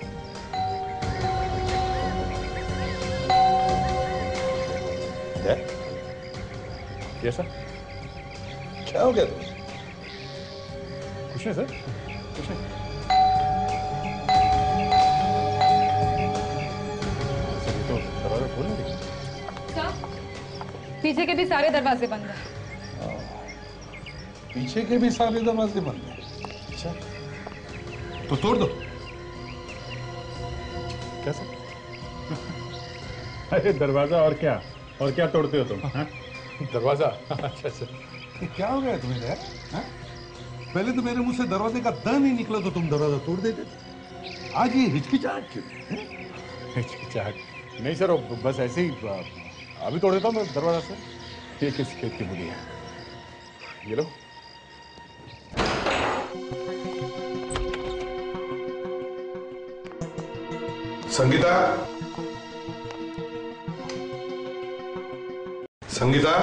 Speaker 9: Yes sir.
Speaker 6: क्या हो गया तुम्हें?
Speaker 9: कुछ नहीं सर, कुछ नहीं। सर ये तो दरवाजा खोल नहीं रही।
Speaker 13: पीछे के भी सारे दरवाजे बंद हैं।
Speaker 6: पीछे के भी सारे दरवाजे बंद हैं। अच्छा, तो तोड़ दो।
Speaker 9: क्या सर? अरे दरवाजा और क्या, और क्या तोड़ते हो तुम? हाँ?
Speaker 6: दरवाजा? अच्छा अच्छा, क्या हो गया तुम्हें यार? हाँ? पहले तो मेरे मुंह से दरवाजे का द नहीं निकला तो तुम दरवाजा तोड़ देते, आज ये हिचकिचाहट क्यों?
Speaker 9: हिचकिचाहट नहीं सर, वो बस ऐसे ही अभी तोड़ देता हूँ मैं दरवाजा से। ये किस खेत की बुरी है? ये लो।
Speaker 6: संगीता, संगीता,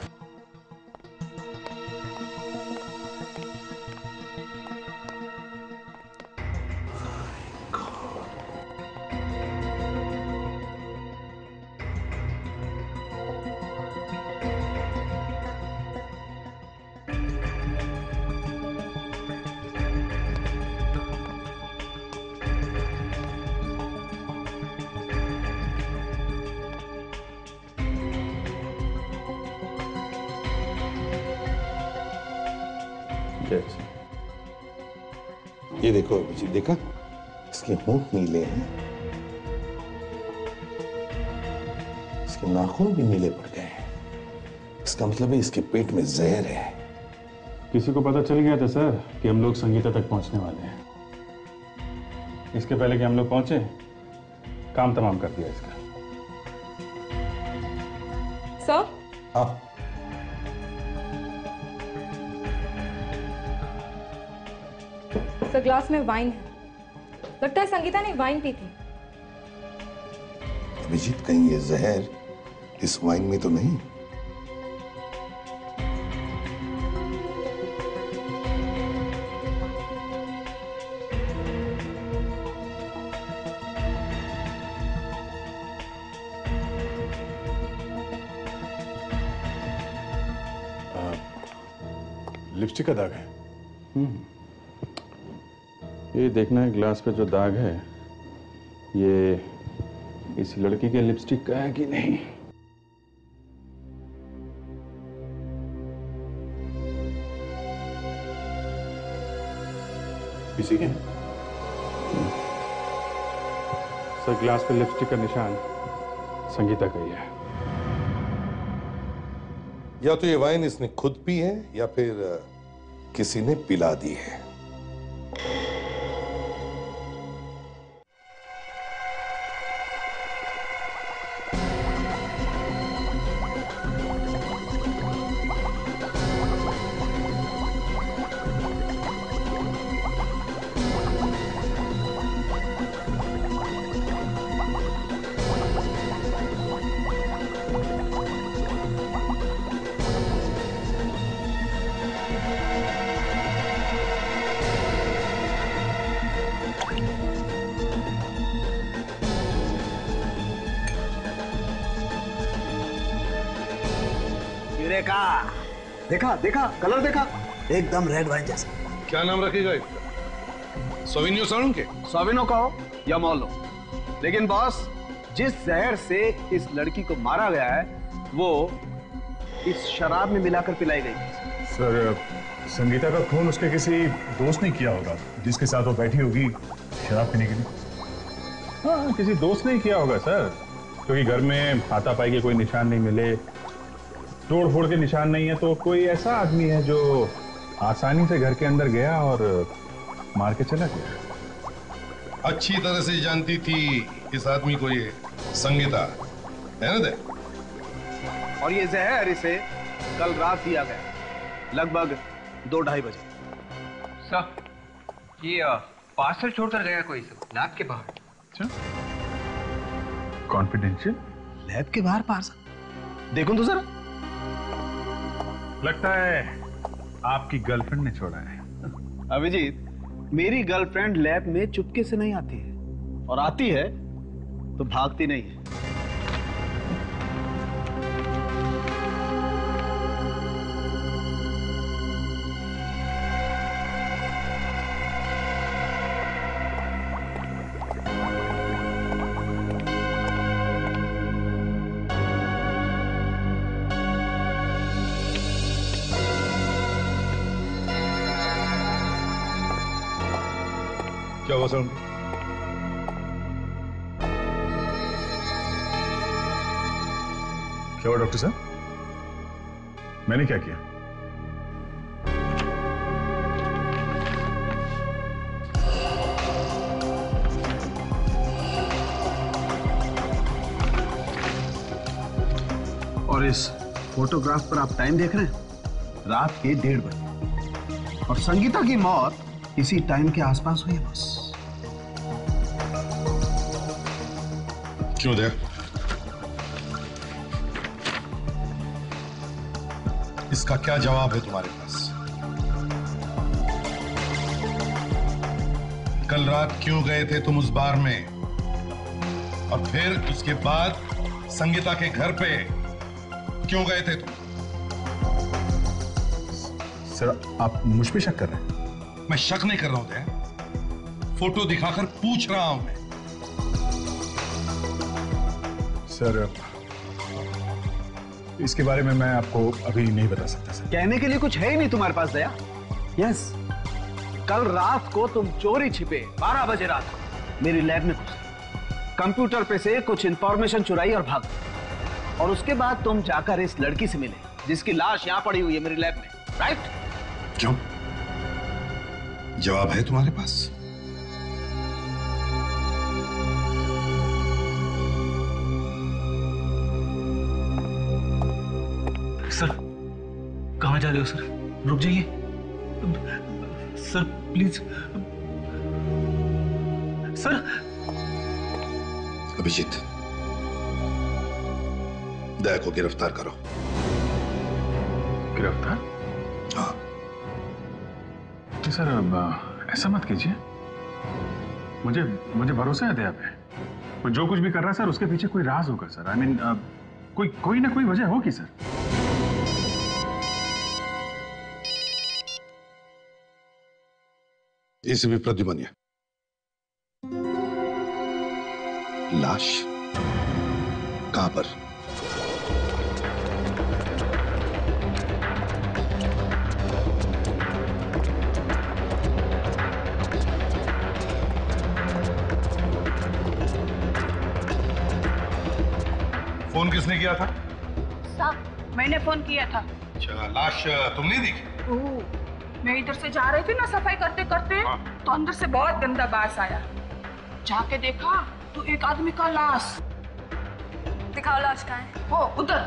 Speaker 6: ये देखो अभिजीत, देखा इसके होंठ नीले हैं, इसके नाखून भी नीले पड़ गए हैं। इसका मतलब है इसके पेट में जहर है।
Speaker 9: किसी को पता चल गया था सर कि हम लोग संगीता तक पहुंचने वाले हैं। इसके पहले कि हम लोग पहुंचे, काम तमाम कर दिया इसका।
Speaker 13: सर?
Speaker 6: हाँ।
Speaker 13: सर, ग्लास में वाइन है। लगता है संगीता ने वाइन पी थी।
Speaker 6: अभिजीत, कहीं ये जहर इस वाइन में तो नहीं?
Speaker 16: लिपस्टिक का दाग है।
Speaker 9: हम्म ये देखना है ग्लास पे जो दाग है ये इस लड़की के लिपस्टिक का है कि नहीं।
Speaker 16: किसी के?
Speaker 9: सर, ग्लास पे लिपस्टिक का निशान संगीता का ही है।
Speaker 6: या तो ये वाइन इसने खुद पी है या फिर किसी ने पिला दी है।
Speaker 1: देखा देखा कलर देखा, एकदम रेड वाइन जैसा।
Speaker 6: क्या नाम रखेगा इसका? सोविनियो साणु के?
Speaker 8: सोविनो कहो या मॉलो, लेकिन बॉस जिस जहर से इस लड़की को मारा गया है वो इस शराब में मिलाकर पिलाई गई।
Speaker 16: सर, संगीता का खून उसके किसी दोस्त ने किया होगा जिसके साथ वो बैठी होगी शराब पीने के लिए।
Speaker 9: हाँ, किसी दोस्त ने किया होगा सर, क्योंकि घर में हाथापाई के कोई निशान नहीं मिले, तोड़ फोड़ के निशान नहीं है, तो कोई ऐसा आदमी है जो आसानी से घर के अंदर गया और मार के चला गया।
Speaker 6: अच्छी तरह से जानती थी इस आदमी को ये संगीता, है ना दे?
Speaker 8: और ये जहर इसे कल रात दिया गया लगभग दो ढाई बजे।
Speaker 12: सर, ये पार्सल छोड़कर गया कोई सब लैब के बाहर।
Speaker 9: अच्छा, कॉन्फिडेंशियल?
Speaker 8: लैब के बाहर पार्सल? देखो तो जरा।
Speaker 9: लगता है आपकी गर्लफ्रेंड ने छोड़ा है।
Speaker 8: अभिजीत, मेरी गर्लफ्रेंड लैब में चुपके से नहीं आती है, और आती है तो भागती नहीं है।
Speaker 6: क्या हुआ सर?
Speaker 16: क्या हुआ डॉक्टर साहब? मैंने क्या किया?
Speaker 8: और इस फोटोग्राफ पर आप टाइम देख रहे हैं, रात के डेढ़ बजे, और संगीता की मौत इसी टाइम के आसपास हुई है बस।
Speaker 6: क्यों दया? इसका क्या जवाब है तुम्हारे पास? कल रात क्यों गए थे तुम उस बार में? और फिर उसके बाद संगीता के घर पे क्यों गए थे तुम?
Speaker 9: सर, आप मुझ पे शक कर रहे हैं?
Speaker 6: मैं शक नहीं कर रहा हूं दया, फोटो दिखाकर पूछ रहा हूं मैं।
Speaker 9: सर, इसके बारे में मैं आपको अभी नहीं बता सकता सर।
Speaker 8: कहने के लिए कुछ है ही नहीं तुम्हारे पास दया? यस, कल रात को तुम चोरी छिपे बारह बजे रात को मेरी लैब में घुसे, कंप्यूटर पे से कुछ इंफॉर्मेशन चुराई और भाग, और उसके बाद तुम जाकर इस लड़की से मिले जिसकी लाश यहां पड़ी हुई है मेरी लैब में, राइट?
Speaker 6: क्यों? जवाब है तुम्हारे पास?
Speaker 5: सर, कहां जा रहे हो सर? रुक जाइए sir, please sir.
Speaker 6: Abhijeet, Daya को गिरफ्तार करो।
Speaker 9: गिरफ्तार?
Speaker 6: हाँ।
Speaker 9: तो सर, अब ऐसा मत कीजिए, मुझे मुझे भरोसा है दया पे। वो जो कुछ भी कर रहा है सर, उसके पीछे कोई राज होगा सर। आई मीन, कोई कोई ना कोई वजह होगी सर।
Speaker 6: एसीपी प्रद्युमन, लाश कहां पर? फोन किसने किया था?
Speaker 17: साहब, मैंने फोन किया था।
Speaker 6: अच्छा, लाश तुमने देखी?
Speaker 17: ओह, मैं इधर से जा रही थी ना सफाई करते करते, हाँ। तो अंदर से बहुत गंदा बास आया। जाके देखा तो एक आदमी का लाश।
Speaker 14: दिखाओ लाश कहाँ है?
Speaker 17: हो उधर।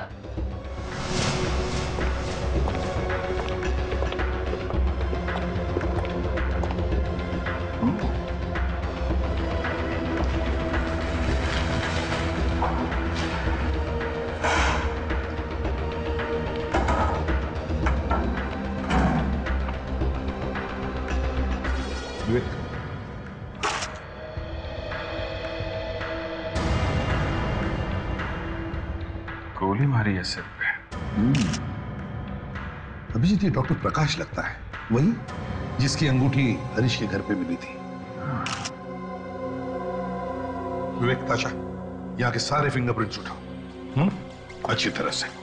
Speaker 9: गोली मारी है सिर पे।
Speaker 6: अभिजीत, ये डॉक्टर प्रकाश लगता है, वही जिसकी अंगूठी हरीश के घर पे मिली थी। विवेक, ताशा, यहाँ के सारे फिंगरप्रिंट्स उठाओ। हम्म, अच्छी तरह से।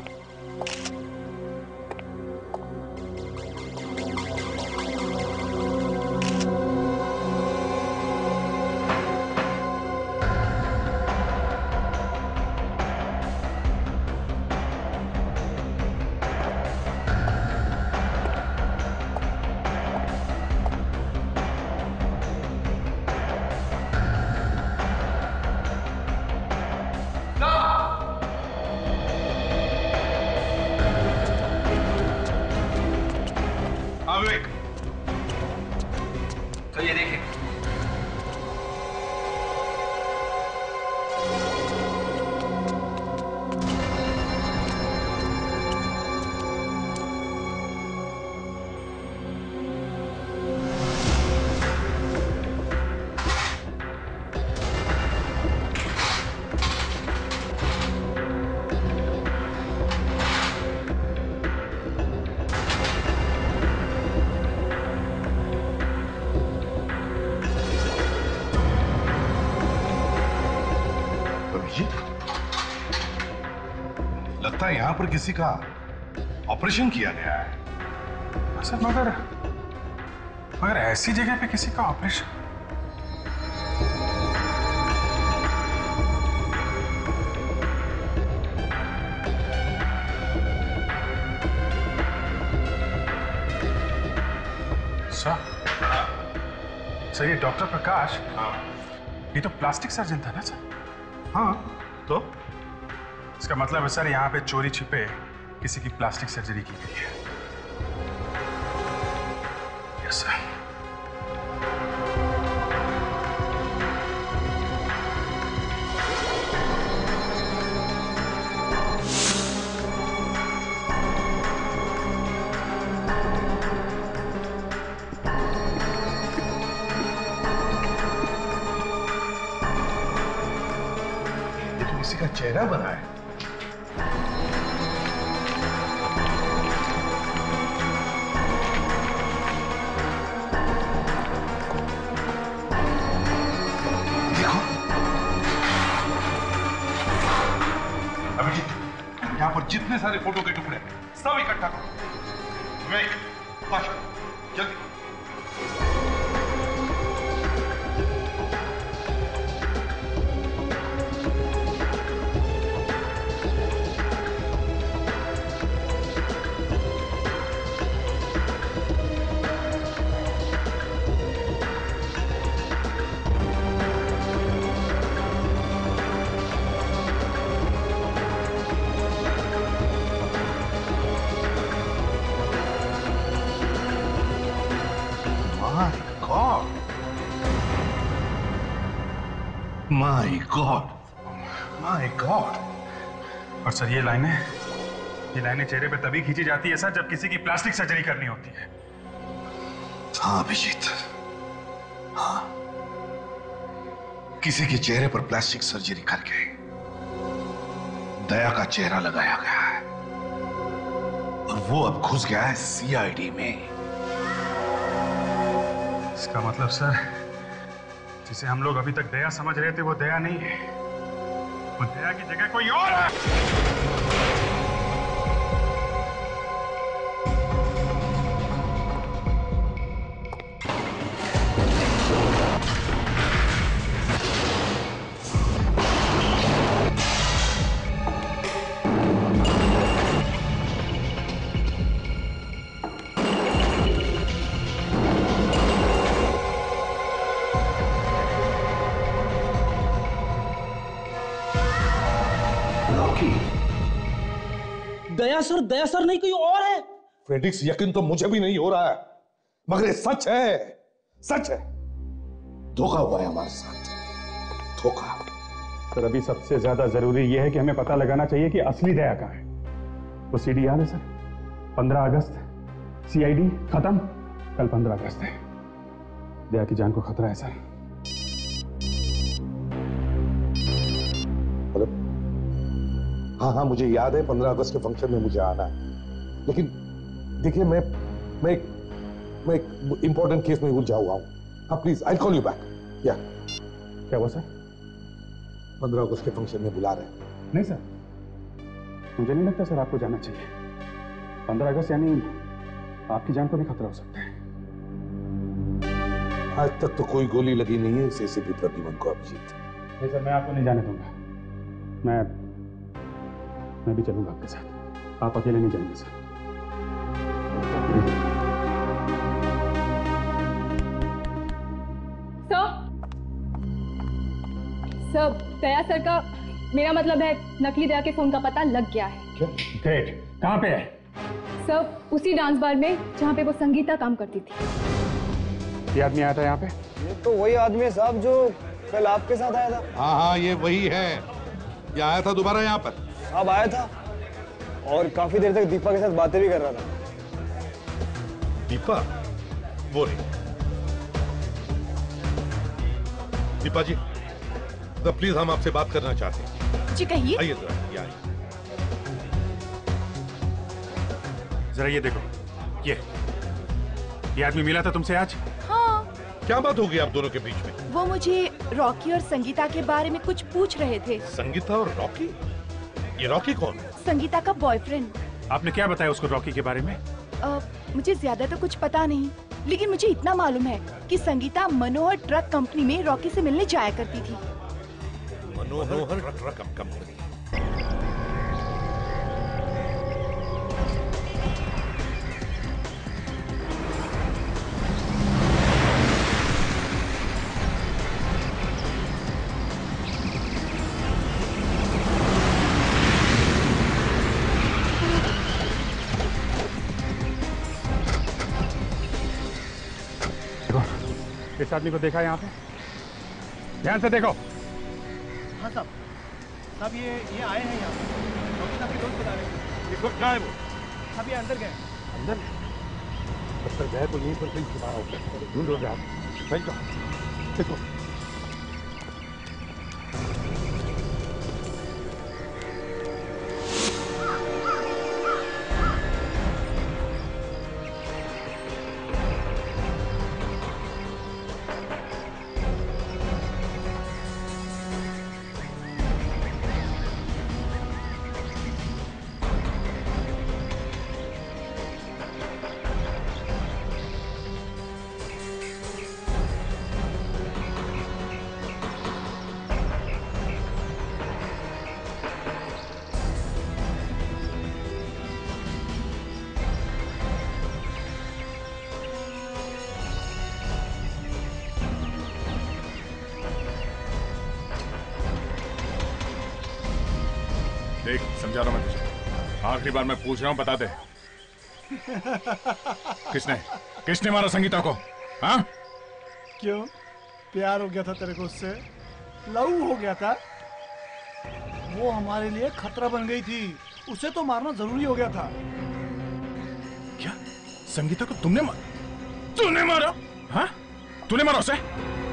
Speaker 12: तो ये देखिए,
Speaker 6: लगता है यहां पर किसी का ऑपरेशन किया गया है।
Speaker 9: सर, मगर मगर ऐसी जगह पे किसी का ऑपरेशन? सर, सर ये डॉक्टर प्रकाश, ये तो प्लास्टिक सर्जन था ना सर?
Speaker 6: हाँ, तो
Speaker 9: इसका मतलब है सर, यहाँ पे चोरी छिपे किसी की प्लास्टिक सर्जरी की गई है। Yes sir.
Speaker 6: चेहरा बनाया। देखो अभिजीत, यहाँ पर जितने सारे फोटो के टुकड़े सब इकट्ठा करो। वेट, बस जल्दी।
Speaker 9: My god, my god. और सर ये लाइनें ये लाइनें चेहरे पे तभी खींची जाती है सर जब किसी की प्लास्टिक सर्जरी करनी होती है।
Speaker 6: हाँ अभिजीत, हाँ, किसी के चेहरे पर प्लास्टिक सर्जरी करके दया का चेहरा लगाया गया है और वो अब घुस गया है सी आई डी में।
Speaker 9: इसका मतलब सर जिसे हम लोग अभी तक दया समझ रहे थे वो दया नहीं है, वो दया की जगह कोई और है।
Speaker 18: दया सर, दया सर नहीं कोई और है।
Speaker 6: फ्रेडिक्स, यकीन तो मुझे भी नहीं हो रहा है, मगर ये सच है, सच है। धोखा हुआ है हमारे साथ, धोखा।
Speaker 9: सर अभी सबसे ज्यादा जरूरी यह है कि हमें पता लगाना चाहिए कि असली दया कहाँ है। वो सीडी याद है सर? पंद्रह अगस्त, सी आई डी खत्म। कल पंद्रह अगस्त है, दया की जान को खतरा है सर।
Speaker 6: हाँ हाँ मुझे याद है, पंद्रह अगस्त के फंक्शन में मुझे आना है, लेकिन देखिए मैं मैं एक, मैं एक इंपॉर्टेंट केस में उलझा हुआ हूँ। हाँ please, I call you back. या
Speaker 9: क्या हुआ सर?
Speaker 6: पंद्रह अगस्त के फंक्शन में बुला रहे हैं।
Speaker 9: नहीं सर, मुझे नहीं लगता सर आपको जाना चाहिए। पंद्रह अगस्त यानी आपकी जान को भी खतरा हो सकता है।
Speaker 6: आज तक तो कोई गोली लगी नहीं है इस ए सी पी प्रद्युमन को। अभिजीत
Speaker 9: नहीं सर, मैं आपको नहीं जाने दूंगा। मैं मैं भी चलूंगा आपके साथ, आप अकेले नहीं जाएंगे sir.
Speaker 13: Sir, sir Daya sir का, मेरा मतलब है नकली दया के फोन का पता लग गया है।
Speaker 9: क्या? ग्रेट, कहाँ पे है?
Speaker 13: सर उसी डांस बार में जहाँ पे वो संगीता काम करती थी।
Speaker 9: ये आदमी आया था यहाँ पे?
Speaker 10: ये तो वही आदमी है साहब जो कल आपके साथ आया था।
Speaker 6: हाँ हाँ ये वही है। ये आया था दोबारा यहाँ पर?
Speaker 10: अब आया था और काफी देर तक दीपा के साथ बातें भी कर रहा था।
Speaker 6: दीपा? वो नहीं। दीपा जी, द प्लीज हम आपसे बात करना चाहते हैं।
Speaker 17: जी कहिए।
Speaker 6: आइए जरा, ये आइए।
Speaker 9: जरा ये देखो, ये ये आदमी मिला था तुमसे आज?
Speaker 17: हाँ।
Speaker 6: क्या बात होगी आप दोनों के बीच में?
Speaker 17: वो मुझे रॉकी और संगीता के बारे में कुछ पूछ रहे थे।
Speaker 6: संगीता और रॉकी? ये रॉकी कौन है?
Speaker 17: संगीता का बॉयफ्रेंड।
Speaker 9: आपने क्या बताया उसको रॉकी के बारे में?
Speaker 17: आ, मुझे ज्यादा तो कुछ पता नहीं, लेकिन मुझे इतना मालूम है कि संगीता मनोहर ट्रक कंपनी में रॉकी से मिलने जाया करती थी।
Speaker 6: Manohar truck company?
Speaker 9: इस आदमी को देखा यहाँ पे? ध्यान से देखो।
Speaker 4: हाँ साहब, साहब ये ये आए हैं यहाँ पे, डॉक्टर साहब के दोस्त बता रहे हैं।
Speaker 6: ये कहाँ है वो?
Speaker 4: साहब ये अंदर गए।
Speaker 6: अंदर? तब तक गए तो नहीं, पर कहीं छुपा हो। ढूंढ रहे आप? सही कहा। देखो
Speaker 9: समझा रहा हूं मैं तुझे, आखिरी बार मैं पूछ रहा हूं, बता दे किसने किसने मारा संगीता को? हाँ?
Speaker 5: क्यों, प्यार हो गया था तेरे को उससे? लव हो गया था? वो हमारे लिए खतरा बन गई थी, उसे तो मारना जरूरी हो गया था।
Speaker 9: क्या संगीता को तुमने मारा? तूने मारा? हाँ? तूने मारा उसे?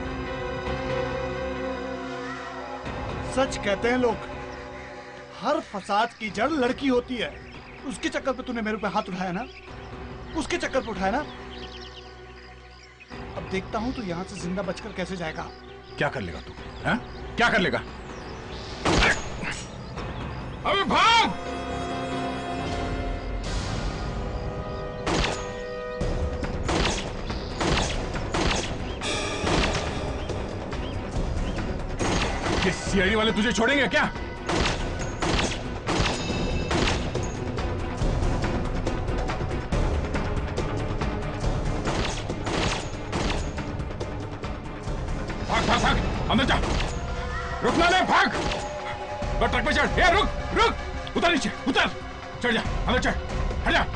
Speaker 5: सच कहते हैं लोग, हर फसाद की जड़ लड़की होती है। उसके चक्कर पे तूने मेरे पे हाथ उठाया ना, उसके चक्कर पे उठाया ना। अब देखता हूं तू यहां से जिंदा बचकर कैसे जाएगा।
Speaker 9: क्या कर लेगा तू? हाँ? क्या कर लेगा? अबे भाग! ये सीआईडी वाले तुझे छोड़ेंगे क्या? भाग भाग भाग, अंदर जा, रुकना नहीं, भाग। और ट्रक में चढ़। ए, रुक रुक, उतर नीचे, उतर, चढ़ जा, अंदर चढ़, हट जा।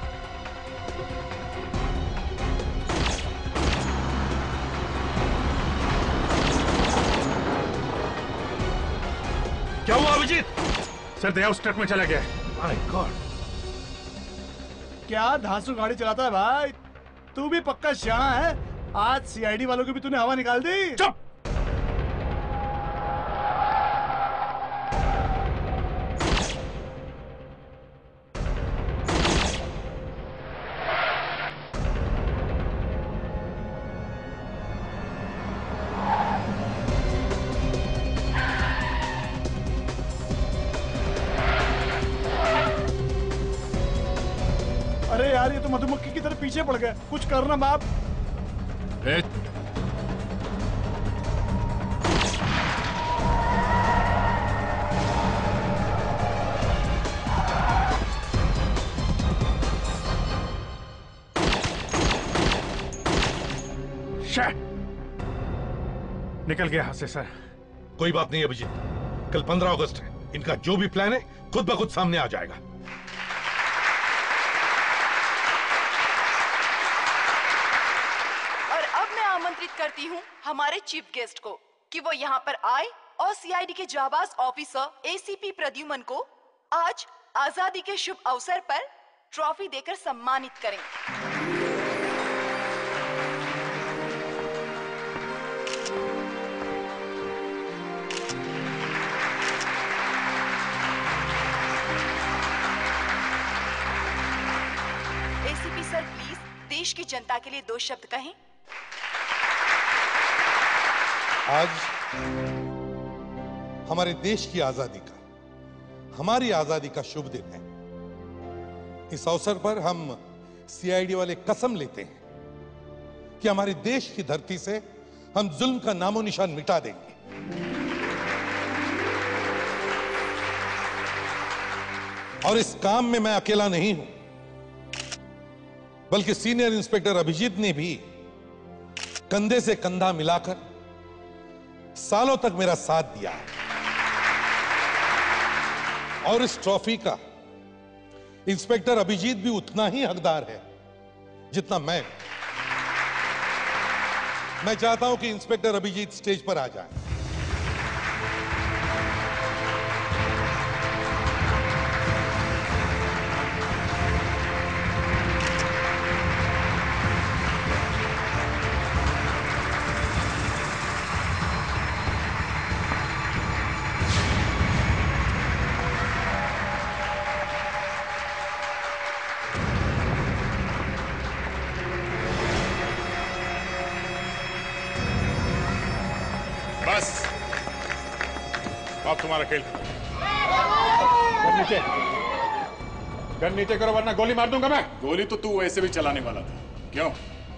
Speaker 9: क्या हुआ अभिजीत? सर दया उस ट्रक में चला गया है। माय गॉड,
Speaker 5: क्या धांसू गाड़ी चलाता है भाई, तू भी पक्का शाना है। आज सीआईडी वालों की भी तूने हवा निकाल दी।
Speaker 9: चुप।
Speaker 5: अरे यार, ये तो मधुमक्खी की तरह पीछे पड़ गए, कुछ करना बाप।
Speaker 9: ए, निकल गया हाथ से सर।
Speaker 6: कोई बात नहीं अभिजीत, कल पंद्रह अगस्त है, इनका जो भी प्लान है खुद ब खुद सामने आ जाएगा।
Speaker 19: और अब मैं आमंत्रित करती हूँ हमारे चीफ गेस्ट को कि वो यहाँ पर आए और सीआईडी के जाबाज ऑफिसर एसीपी प्रद्युमन को आज आजादी के शुभ अवसर पर ट्रॉफी देकर सम्मानित करें। एसीपी सर प्लीज देश की जनता के लिए दो शब्द कहें।
Speaker 6: आज हमारे देश की आजादी का, हमारी आजादी का शुभ दिन है। इस अवसर पर हम सीआईडी वाले कसम लेते हैं कि हमारे देश की धरती से हम जुल्म का नामो निशान मिटा देंगे। और इस काम में मैं अकेला नहीं हूं, बल्कि सीनियर इंस्पेक्टर अभिजीत ने भी कंधे से कंधा मिलाकर सालों तक मेरा साथ दिया है। और इस ट्रॉफी का इंस्पेक्टर अभिजीत भी उतना ही हकदार है जितना मैं। मैं चाहता हूं कि इंस्पेक्टर अभिजीत स्टेज पर आ जाए।
Speaker 9: बस अब तुम्हारा खेल। गन नीचे, गन नीचे करो वरना गोली मार दूंगा मैं। गोली तो तू वैसे भी चलाने वाला था, क्यों?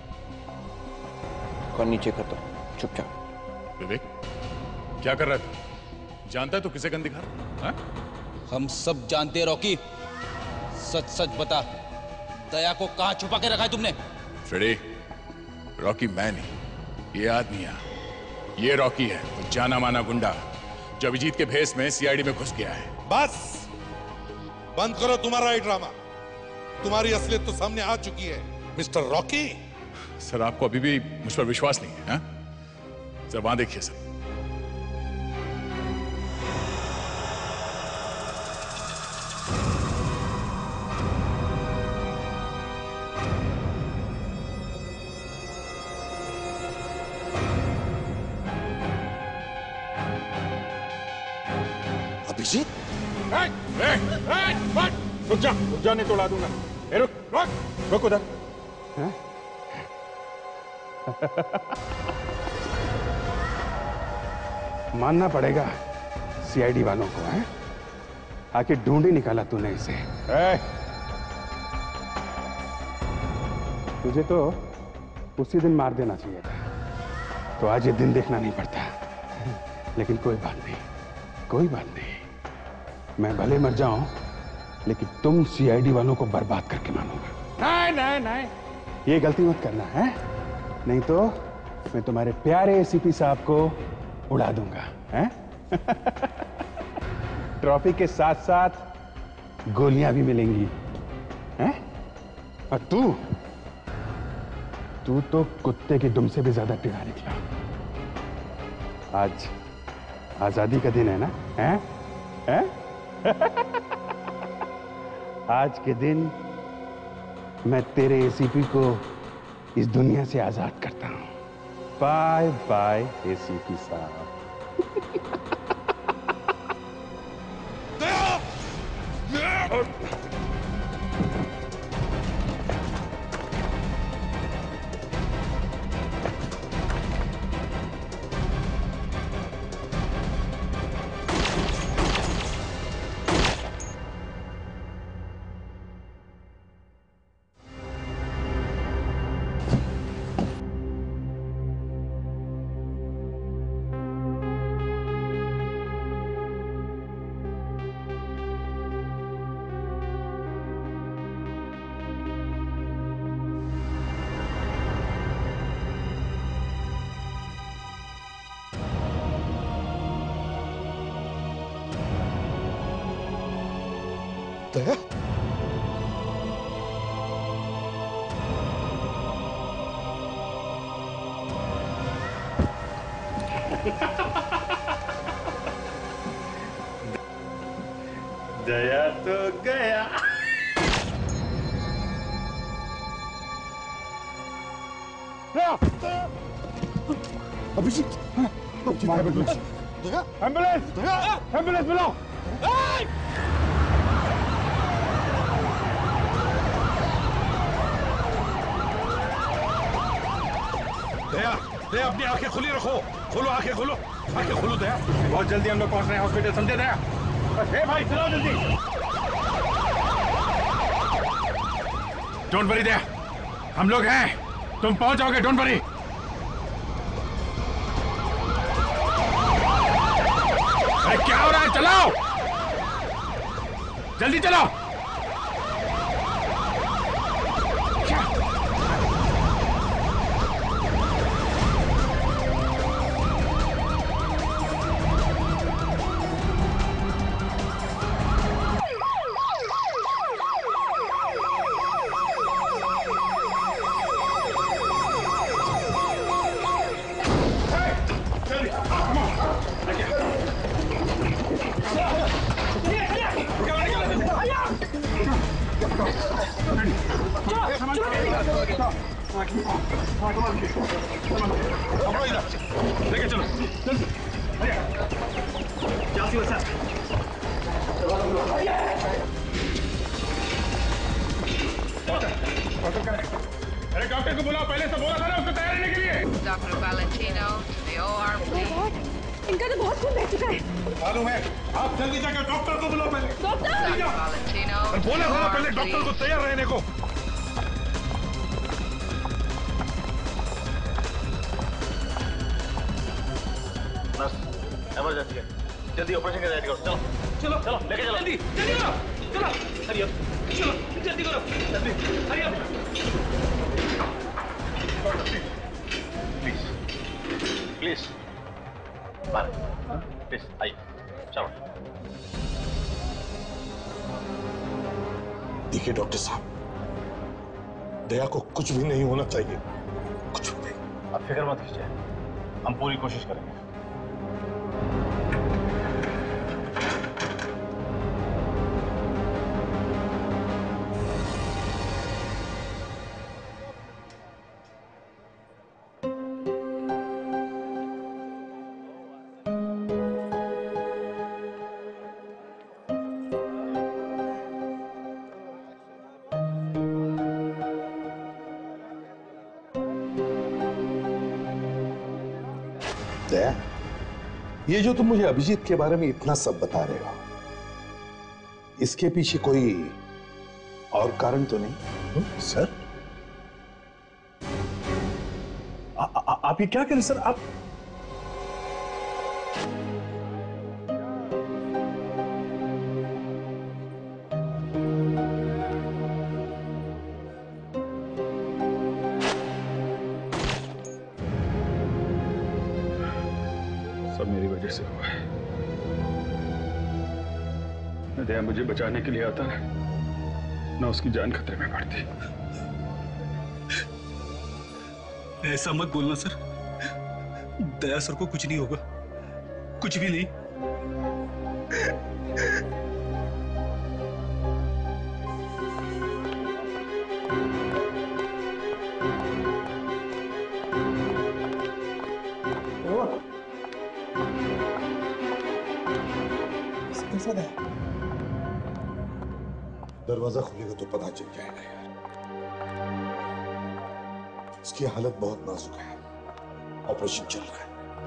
Speaker 12: गन नीचे कर दो, चुपचाप।
Speaker 9: विवेक क्या कर रहा था? जानता है तू किसे गन दिखा रहा?
Speaker 18: हम सब जानते हैं रॉकी, सच सच बता, दया को कहां छुपा के रखा है तुमने?
Speaker 9: फ्रेडी, रॉकी मैं नहीं, ये आदमी है। ये रॉकी है, तो जाना माना गुंडा जो अभिजीत के भेस में सीआईडी में घुस गया है।
Speaker 6: बस बंद करो तुम्हारा ये ड्रामा। तुम्हारी असलियत तो सामने आ चुकी है मिस्टर रॉकी।
Speaker 9: सर आपको अभी भी मुझ पर विश्वास नहीं है? हाँ? सर वहां देखिए सर।
Speaker 6: अभिजीत,
Speaker 16: रुक जा, रुक जा, नहीं तो उड़ा दूंगा। ए, रुक, रुक, रुक उधर। हाँ? मानना पड़ेगा सी आई डी वालों को, है? आखिर ढूंढ ही निकाला तूने इसे। ए! तुझे तो उसी दिन मार देना चाहिए था, तो आज ये दिन देखना नहीं पड़ता। लेकिन कोई बात नहीं, कोई बात नहीं। मैं भले मर जाऊं, लेकिन तुम सी आई डी वालों को बर्बाद करके मानोगा। नहीं नहीं नहीं, ये गलती मत करना है, नहीं तो मैं तुम्हारे प्यारे ए सी पी साहब को उड़ा दूंगा, हैं? ट्रॉफी के साथ साथ गोलियां भी मिलेंगी, हैं? और तू तू तो कुत्ते की दुम से भी ज्यादा टेढ़ा निकला। आज आजादी का दिन है ना, हैं? हैं? आज के दिन मैं तेरे ए सी पी को इस दुनिया से आजाद करता हूं। Bye bye A C P साहब।
Speaker 6: दया,
Speaker 16: दया तो गया।
Speaker 6: अभिजीत,
Speaker 16: एम्बुलेंस, एम्बुलेंस बुलाओ।
Speaker 6: दया, दया अपनी आंखें खुली रखो, खोलो आंखें, खोलो आंखें, खोलो दया।
Speaker 16: बहुत जल्दी हम लोग पहुंच रहे हैं हॉस्पिटल, समझे दया? ए भाई चलो जल्दी। डोंट वरी दया, हम लोग हैं, तुम पहुंच जाओगे, डोंट वरी। अरे क्या हो रहा है, चलाओ जल्दी, चलाओ। लेके चलो जल्दी। अरे डॉक्टर को बुलाओ, पहले से बोला था ना उसको तैयार रहने के लिए।
Speaker 17: Doctor Valentino, the O R please.
Speaker 14: इनका तो बहुत खून बह चुका है।
Speaker 6: मालूम है, आप जल्दी जाकर डॉक्टर को बुलाओ पहले।
Speaker 14: डॉक्टर
Speaker 17: वैलेंटिनो,
Speaker 6: बोला था ना पहले डॉक्टर को तैयार रहने को।
Speaker 10: नर्स, इमरजेंसी है, जल्दी ऑपरेशन की तैयारी करो। चलो चलो चलो, लेके चलो जल्दी, जल्दी करो, चलो हरी अप, चलो जल्दी करो, जल्दी hurry up. Please please please, आई चलो।
Speaker 6: देखिए डॉक्टर साहब, दया को कुछ भी नहीं होना चाहिए, कुछ भी नहीं।
Speaker 10: आप फिक्र मत कीजिए, हम पूरी कोशिश करेंगे।
Speaker 6: दया, ये जो तुम मुझे अभिजीत के बारे में इतना सब बता रहे हो, इसके पीछे कोई और कारण तो नहीं?
Speaker 16: सर, आ, आ, आप ये क्या करें सर? आप
Speaker 7: सब मेरी वजह से हुआ है। न दया मुझे बचाने के लिए आता है, ना उसकी जान खतरे में पड़ती।
Speaker 20: ऐसा मत बोलना सर, दया सर को कुछ नहीं होगा, कुछ भी नहीं।
Speaker 6: दरवाजा खुलेगा तो पता चल जाएगा यार। उसकी हालत बहुत नाजुक है, ऑपरेशन चल रहा है।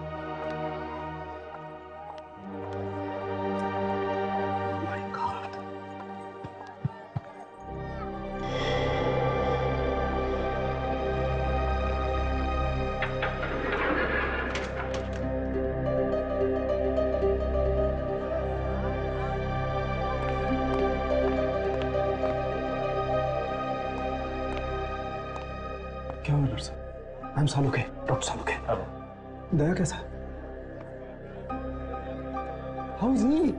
Speaker 1: क्या हुआ नर्स? आई एम सालोके, डॉक्टर सालोके। दया कैसा? How is he?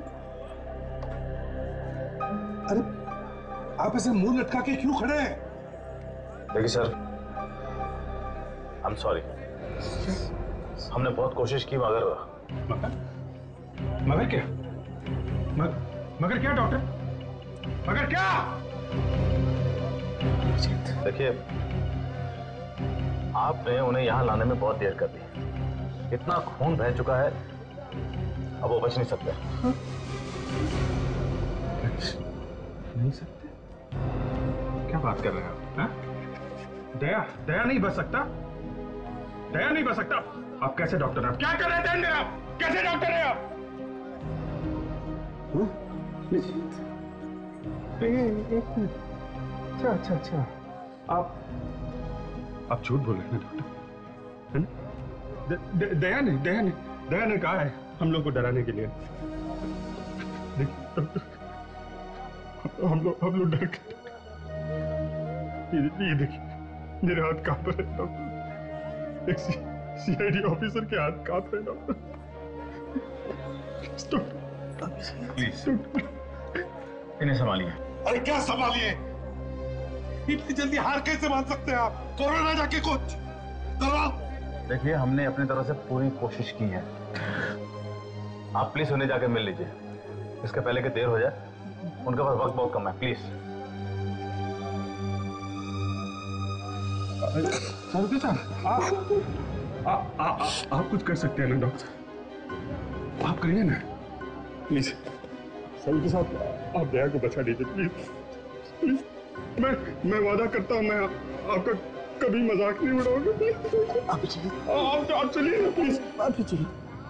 Speaker 6: अरे आप ऐसे मुंह लटका के क्यों खड़े हैं?
Speaker 10: देखिए सर, आई एम सॉरी। हमने बहुत कोशिश की मगर
Speaker 7: मगर मगर क्या? मगर, मगर क्या डॉक्टर? मगर क्या?
Speaker 10: देखिए, आपने उन्हें यहां लाने में बहुत देर कर दी। इतना खून बह चुका है, अब वो बच नहीं सकते।
Speaker 7: नहीं सकते? क्या बात कर रहे हैं आप? हाँ? दया दया नहीं बच सकता? दया नहीं बच सकता? आप कैसे डॉक्टर हैं? आप क्या कर रहे थे? आप कैसे डॉक्टर हैं आप? अच्छा अच्छा अच्छा, आप आप झूठ बोल रहे हैं डॉक्टर, है ना? दया ने दया ने दया ने कहा है हम लोग को डराने के लिए। देखिए डॉक्टर, हम लोग हम लोग डर गए। ये, ये देखिए, मेरे हाथ कांप रहे हैं डॉक्टर। एक सी आई डी ऑफिसर के हाथ कांप रहे हैं डॉक्टर।
Speaker 10: प्लीज इन्हें संभालिए।
Speaker 6: अरे क्या संभालिए? इतनी जल्दी हार कैसे मान सकते हैं आप? कोरोना जाके कुछ करो।
Speaker 10: देखिए, हमने अपनी तरफ से पूरी कोशिश की है। आप प्लीज उन्हें जाके मिल लीजिए, इसके पहले कि देर हो जाए। उनके पास वक्त बहुत कम है, प्लीज।
Speaker 7: सारुके साहब, आप आ, आ, आ, आप कुछ कर सकते हैं ना डॉक्टर? आप करिए ना प्लीज। सारुके साहब, आप दया को बचा लीजिए प्लीज, प्लीज। मैं मैं वादा करता हूँ, मैं आ, आपका कभी मजाक नहीं उड़ाऊंगा। आप आप आप चलिए ना प्लीज।
Speaker 1: आप चलिए।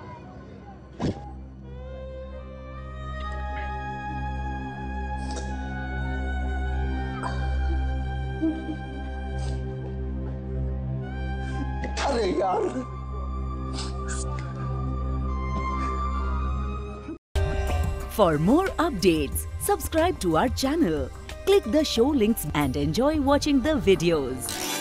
Speaker 1: अरे यार,
Speaker 21: For more updates, subscribe to our channel, click the show links and enjoy watching the videos.